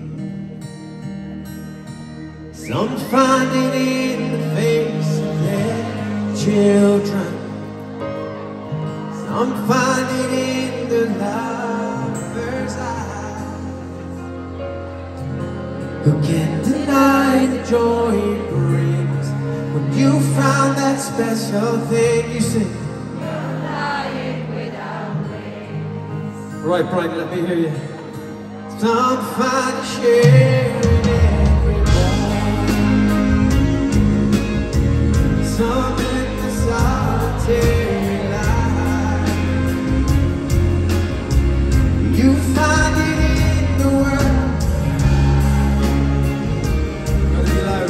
Some find it in the face of their children. Some find it in the lover's eyes, who can't deny the joy it brings when you found that special thing. You sing, flying without wings. Right, Brighton, let me hear you. Some find a share in every morning, some in the solitary life. You find it in the world. A little louder.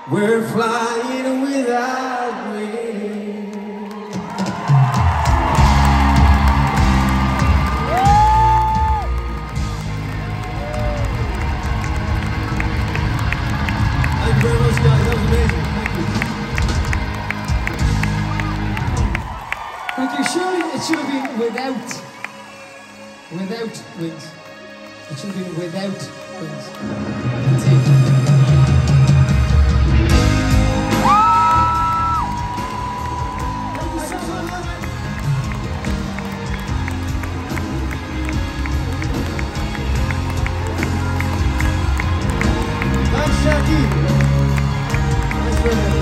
We're flying without wings. Thank you very much, guys. That was amazing. Thank you. Thank you. Surely it should have been without, without wings. It should have been without wings. That's it. Thanks, Jackie. Thanks very much.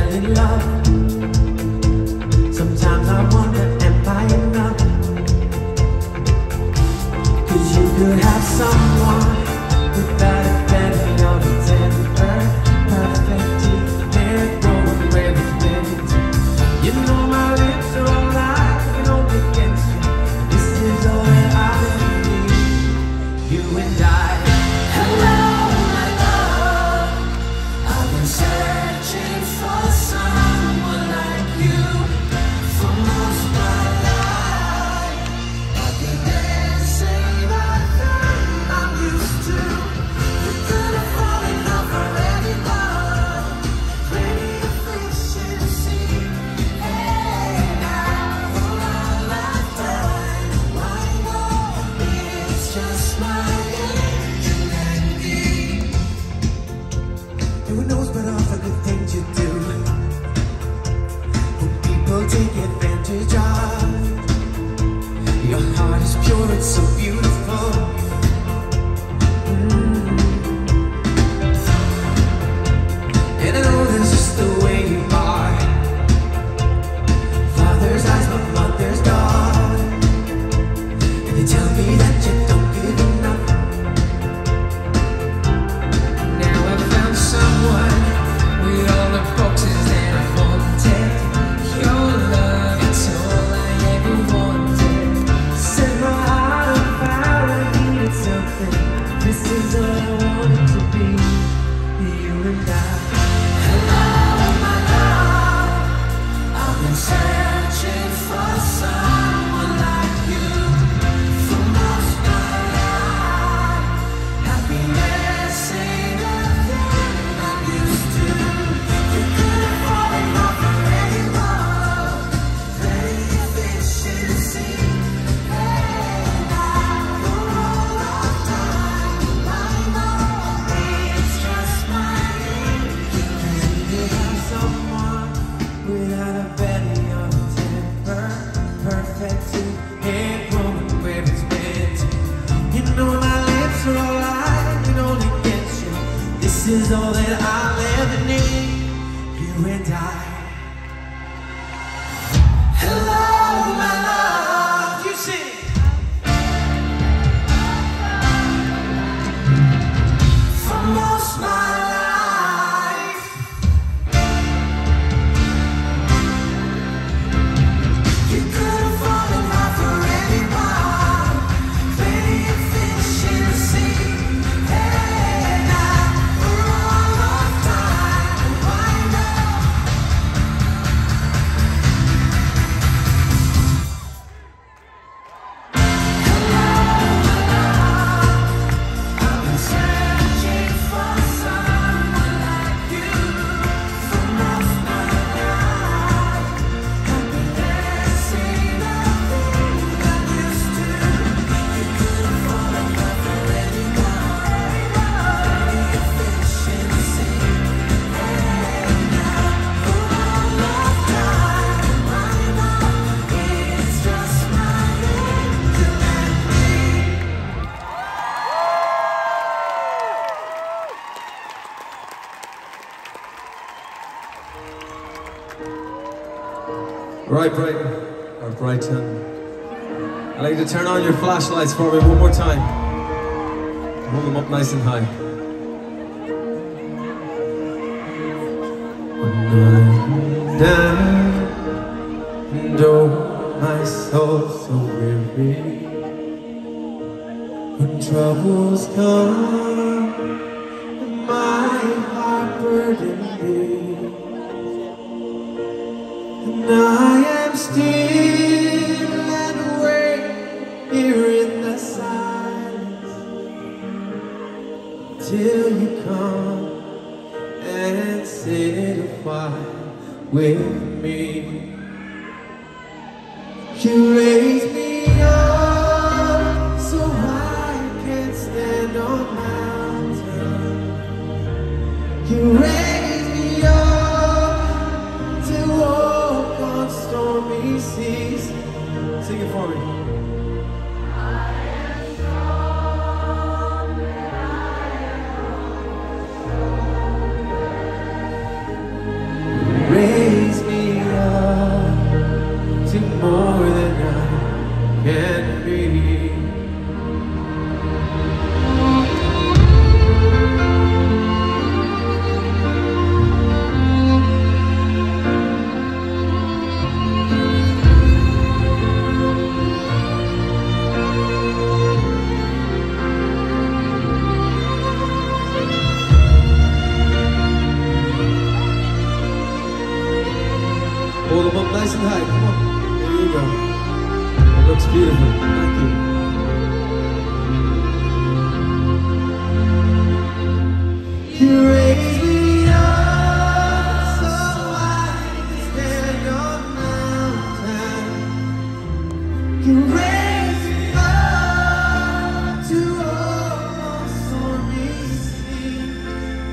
in love. Sometimes I wonder, am I enough? Cause you could have someone without a penny of a temper, perfect teeth, hair growing where it's meant. You know my lips are all lies, I can only against you. This is all that I need, you and I. Hello, my love, I've been searching for someone like you for most of my life. I've been dancing right thing I'm used to. You could have fallen love for anyone, plenty of fish in the sea. Hey, now for our lifetime, I know it's just my angel and me. Who knows but all the good things you do, who people take advantage of. Your heart is pure, it's so beautiful. Mm. And I know that's just the way you are. Father's eyes, but mother's daughter. And they tell me that you don't give enough. Now I found someone with all the boxes that I wanted. Your love, it's all I ever wanted. Set my heart on fire, I needed something. This is all I wanted to be, you and I. Hello, my love, I've been searching for someone like you for most of my life. Happiness ain't a thing I'm used to. You could have fallen love for anyone, plenty of fish in the sea. Hey, now for all of time, I know it's just my angel. You have someone without a penny of a temper, perfect teeth, hair growing where it's meant. You know my lips are all I can only get you. This is all that I'll ever need, you and I. Hello, my love, you sing. For most of my life, you could have fallen love for anyone, plenty of fish in the sea. Hey, now for all of time, I know. I've been searching for someone like you for most of my life. Happiness ain't a thing I'm used to. You could have fallen love for anyone, plenty of fish in the sea. Hey, now for all of time, I know it's just my angel and me. Right, Brighton, or Brighton. I'd like you to turn on your flashlights for me one more time. Hold them up nice and high. When I'm down and oh, my soul's so weary. When troubles come and my heart burdened be. And I am still and wait here in the silence till you come and sit a while with me. You raise me up so I can stand on mountains. You raise me up to walk on stormy seas. Sing it for me. Raise Hold them up nice and high. Come on. There you go. That looks beautiful. Thank you. You raise me up so I can stand on mountains. You raise me up to almost stormy seas.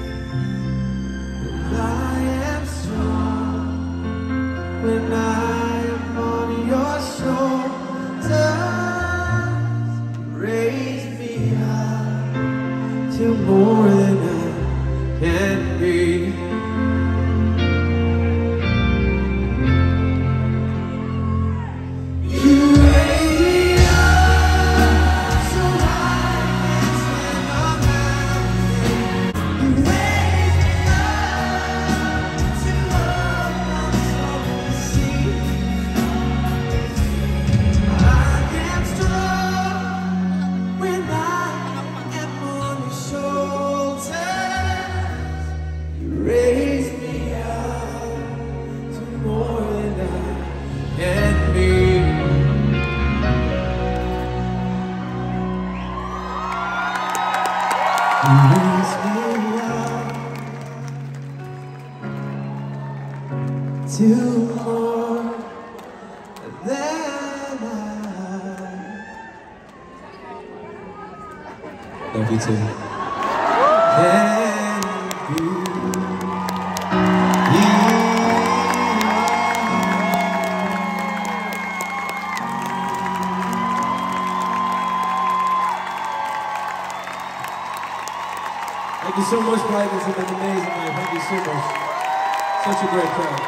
I am strong when I am on your shoulders. Raise me up to more than I can be. You raise me up so I can stand on mountains. You raise me up to almost stormy seas. I am strong when I am on your shoulders. You raise me up to more than I can be. You raise me up to more than I. Love you too. Can be. Thank you so much, Brighton. It's been amazing, man. Thank you so much. Such a great crowd.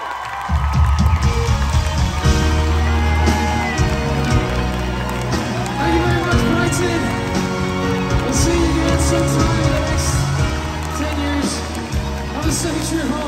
Thank you very much, Brighton. We'll see you again sometime in the next ten years. Have a safe trip home.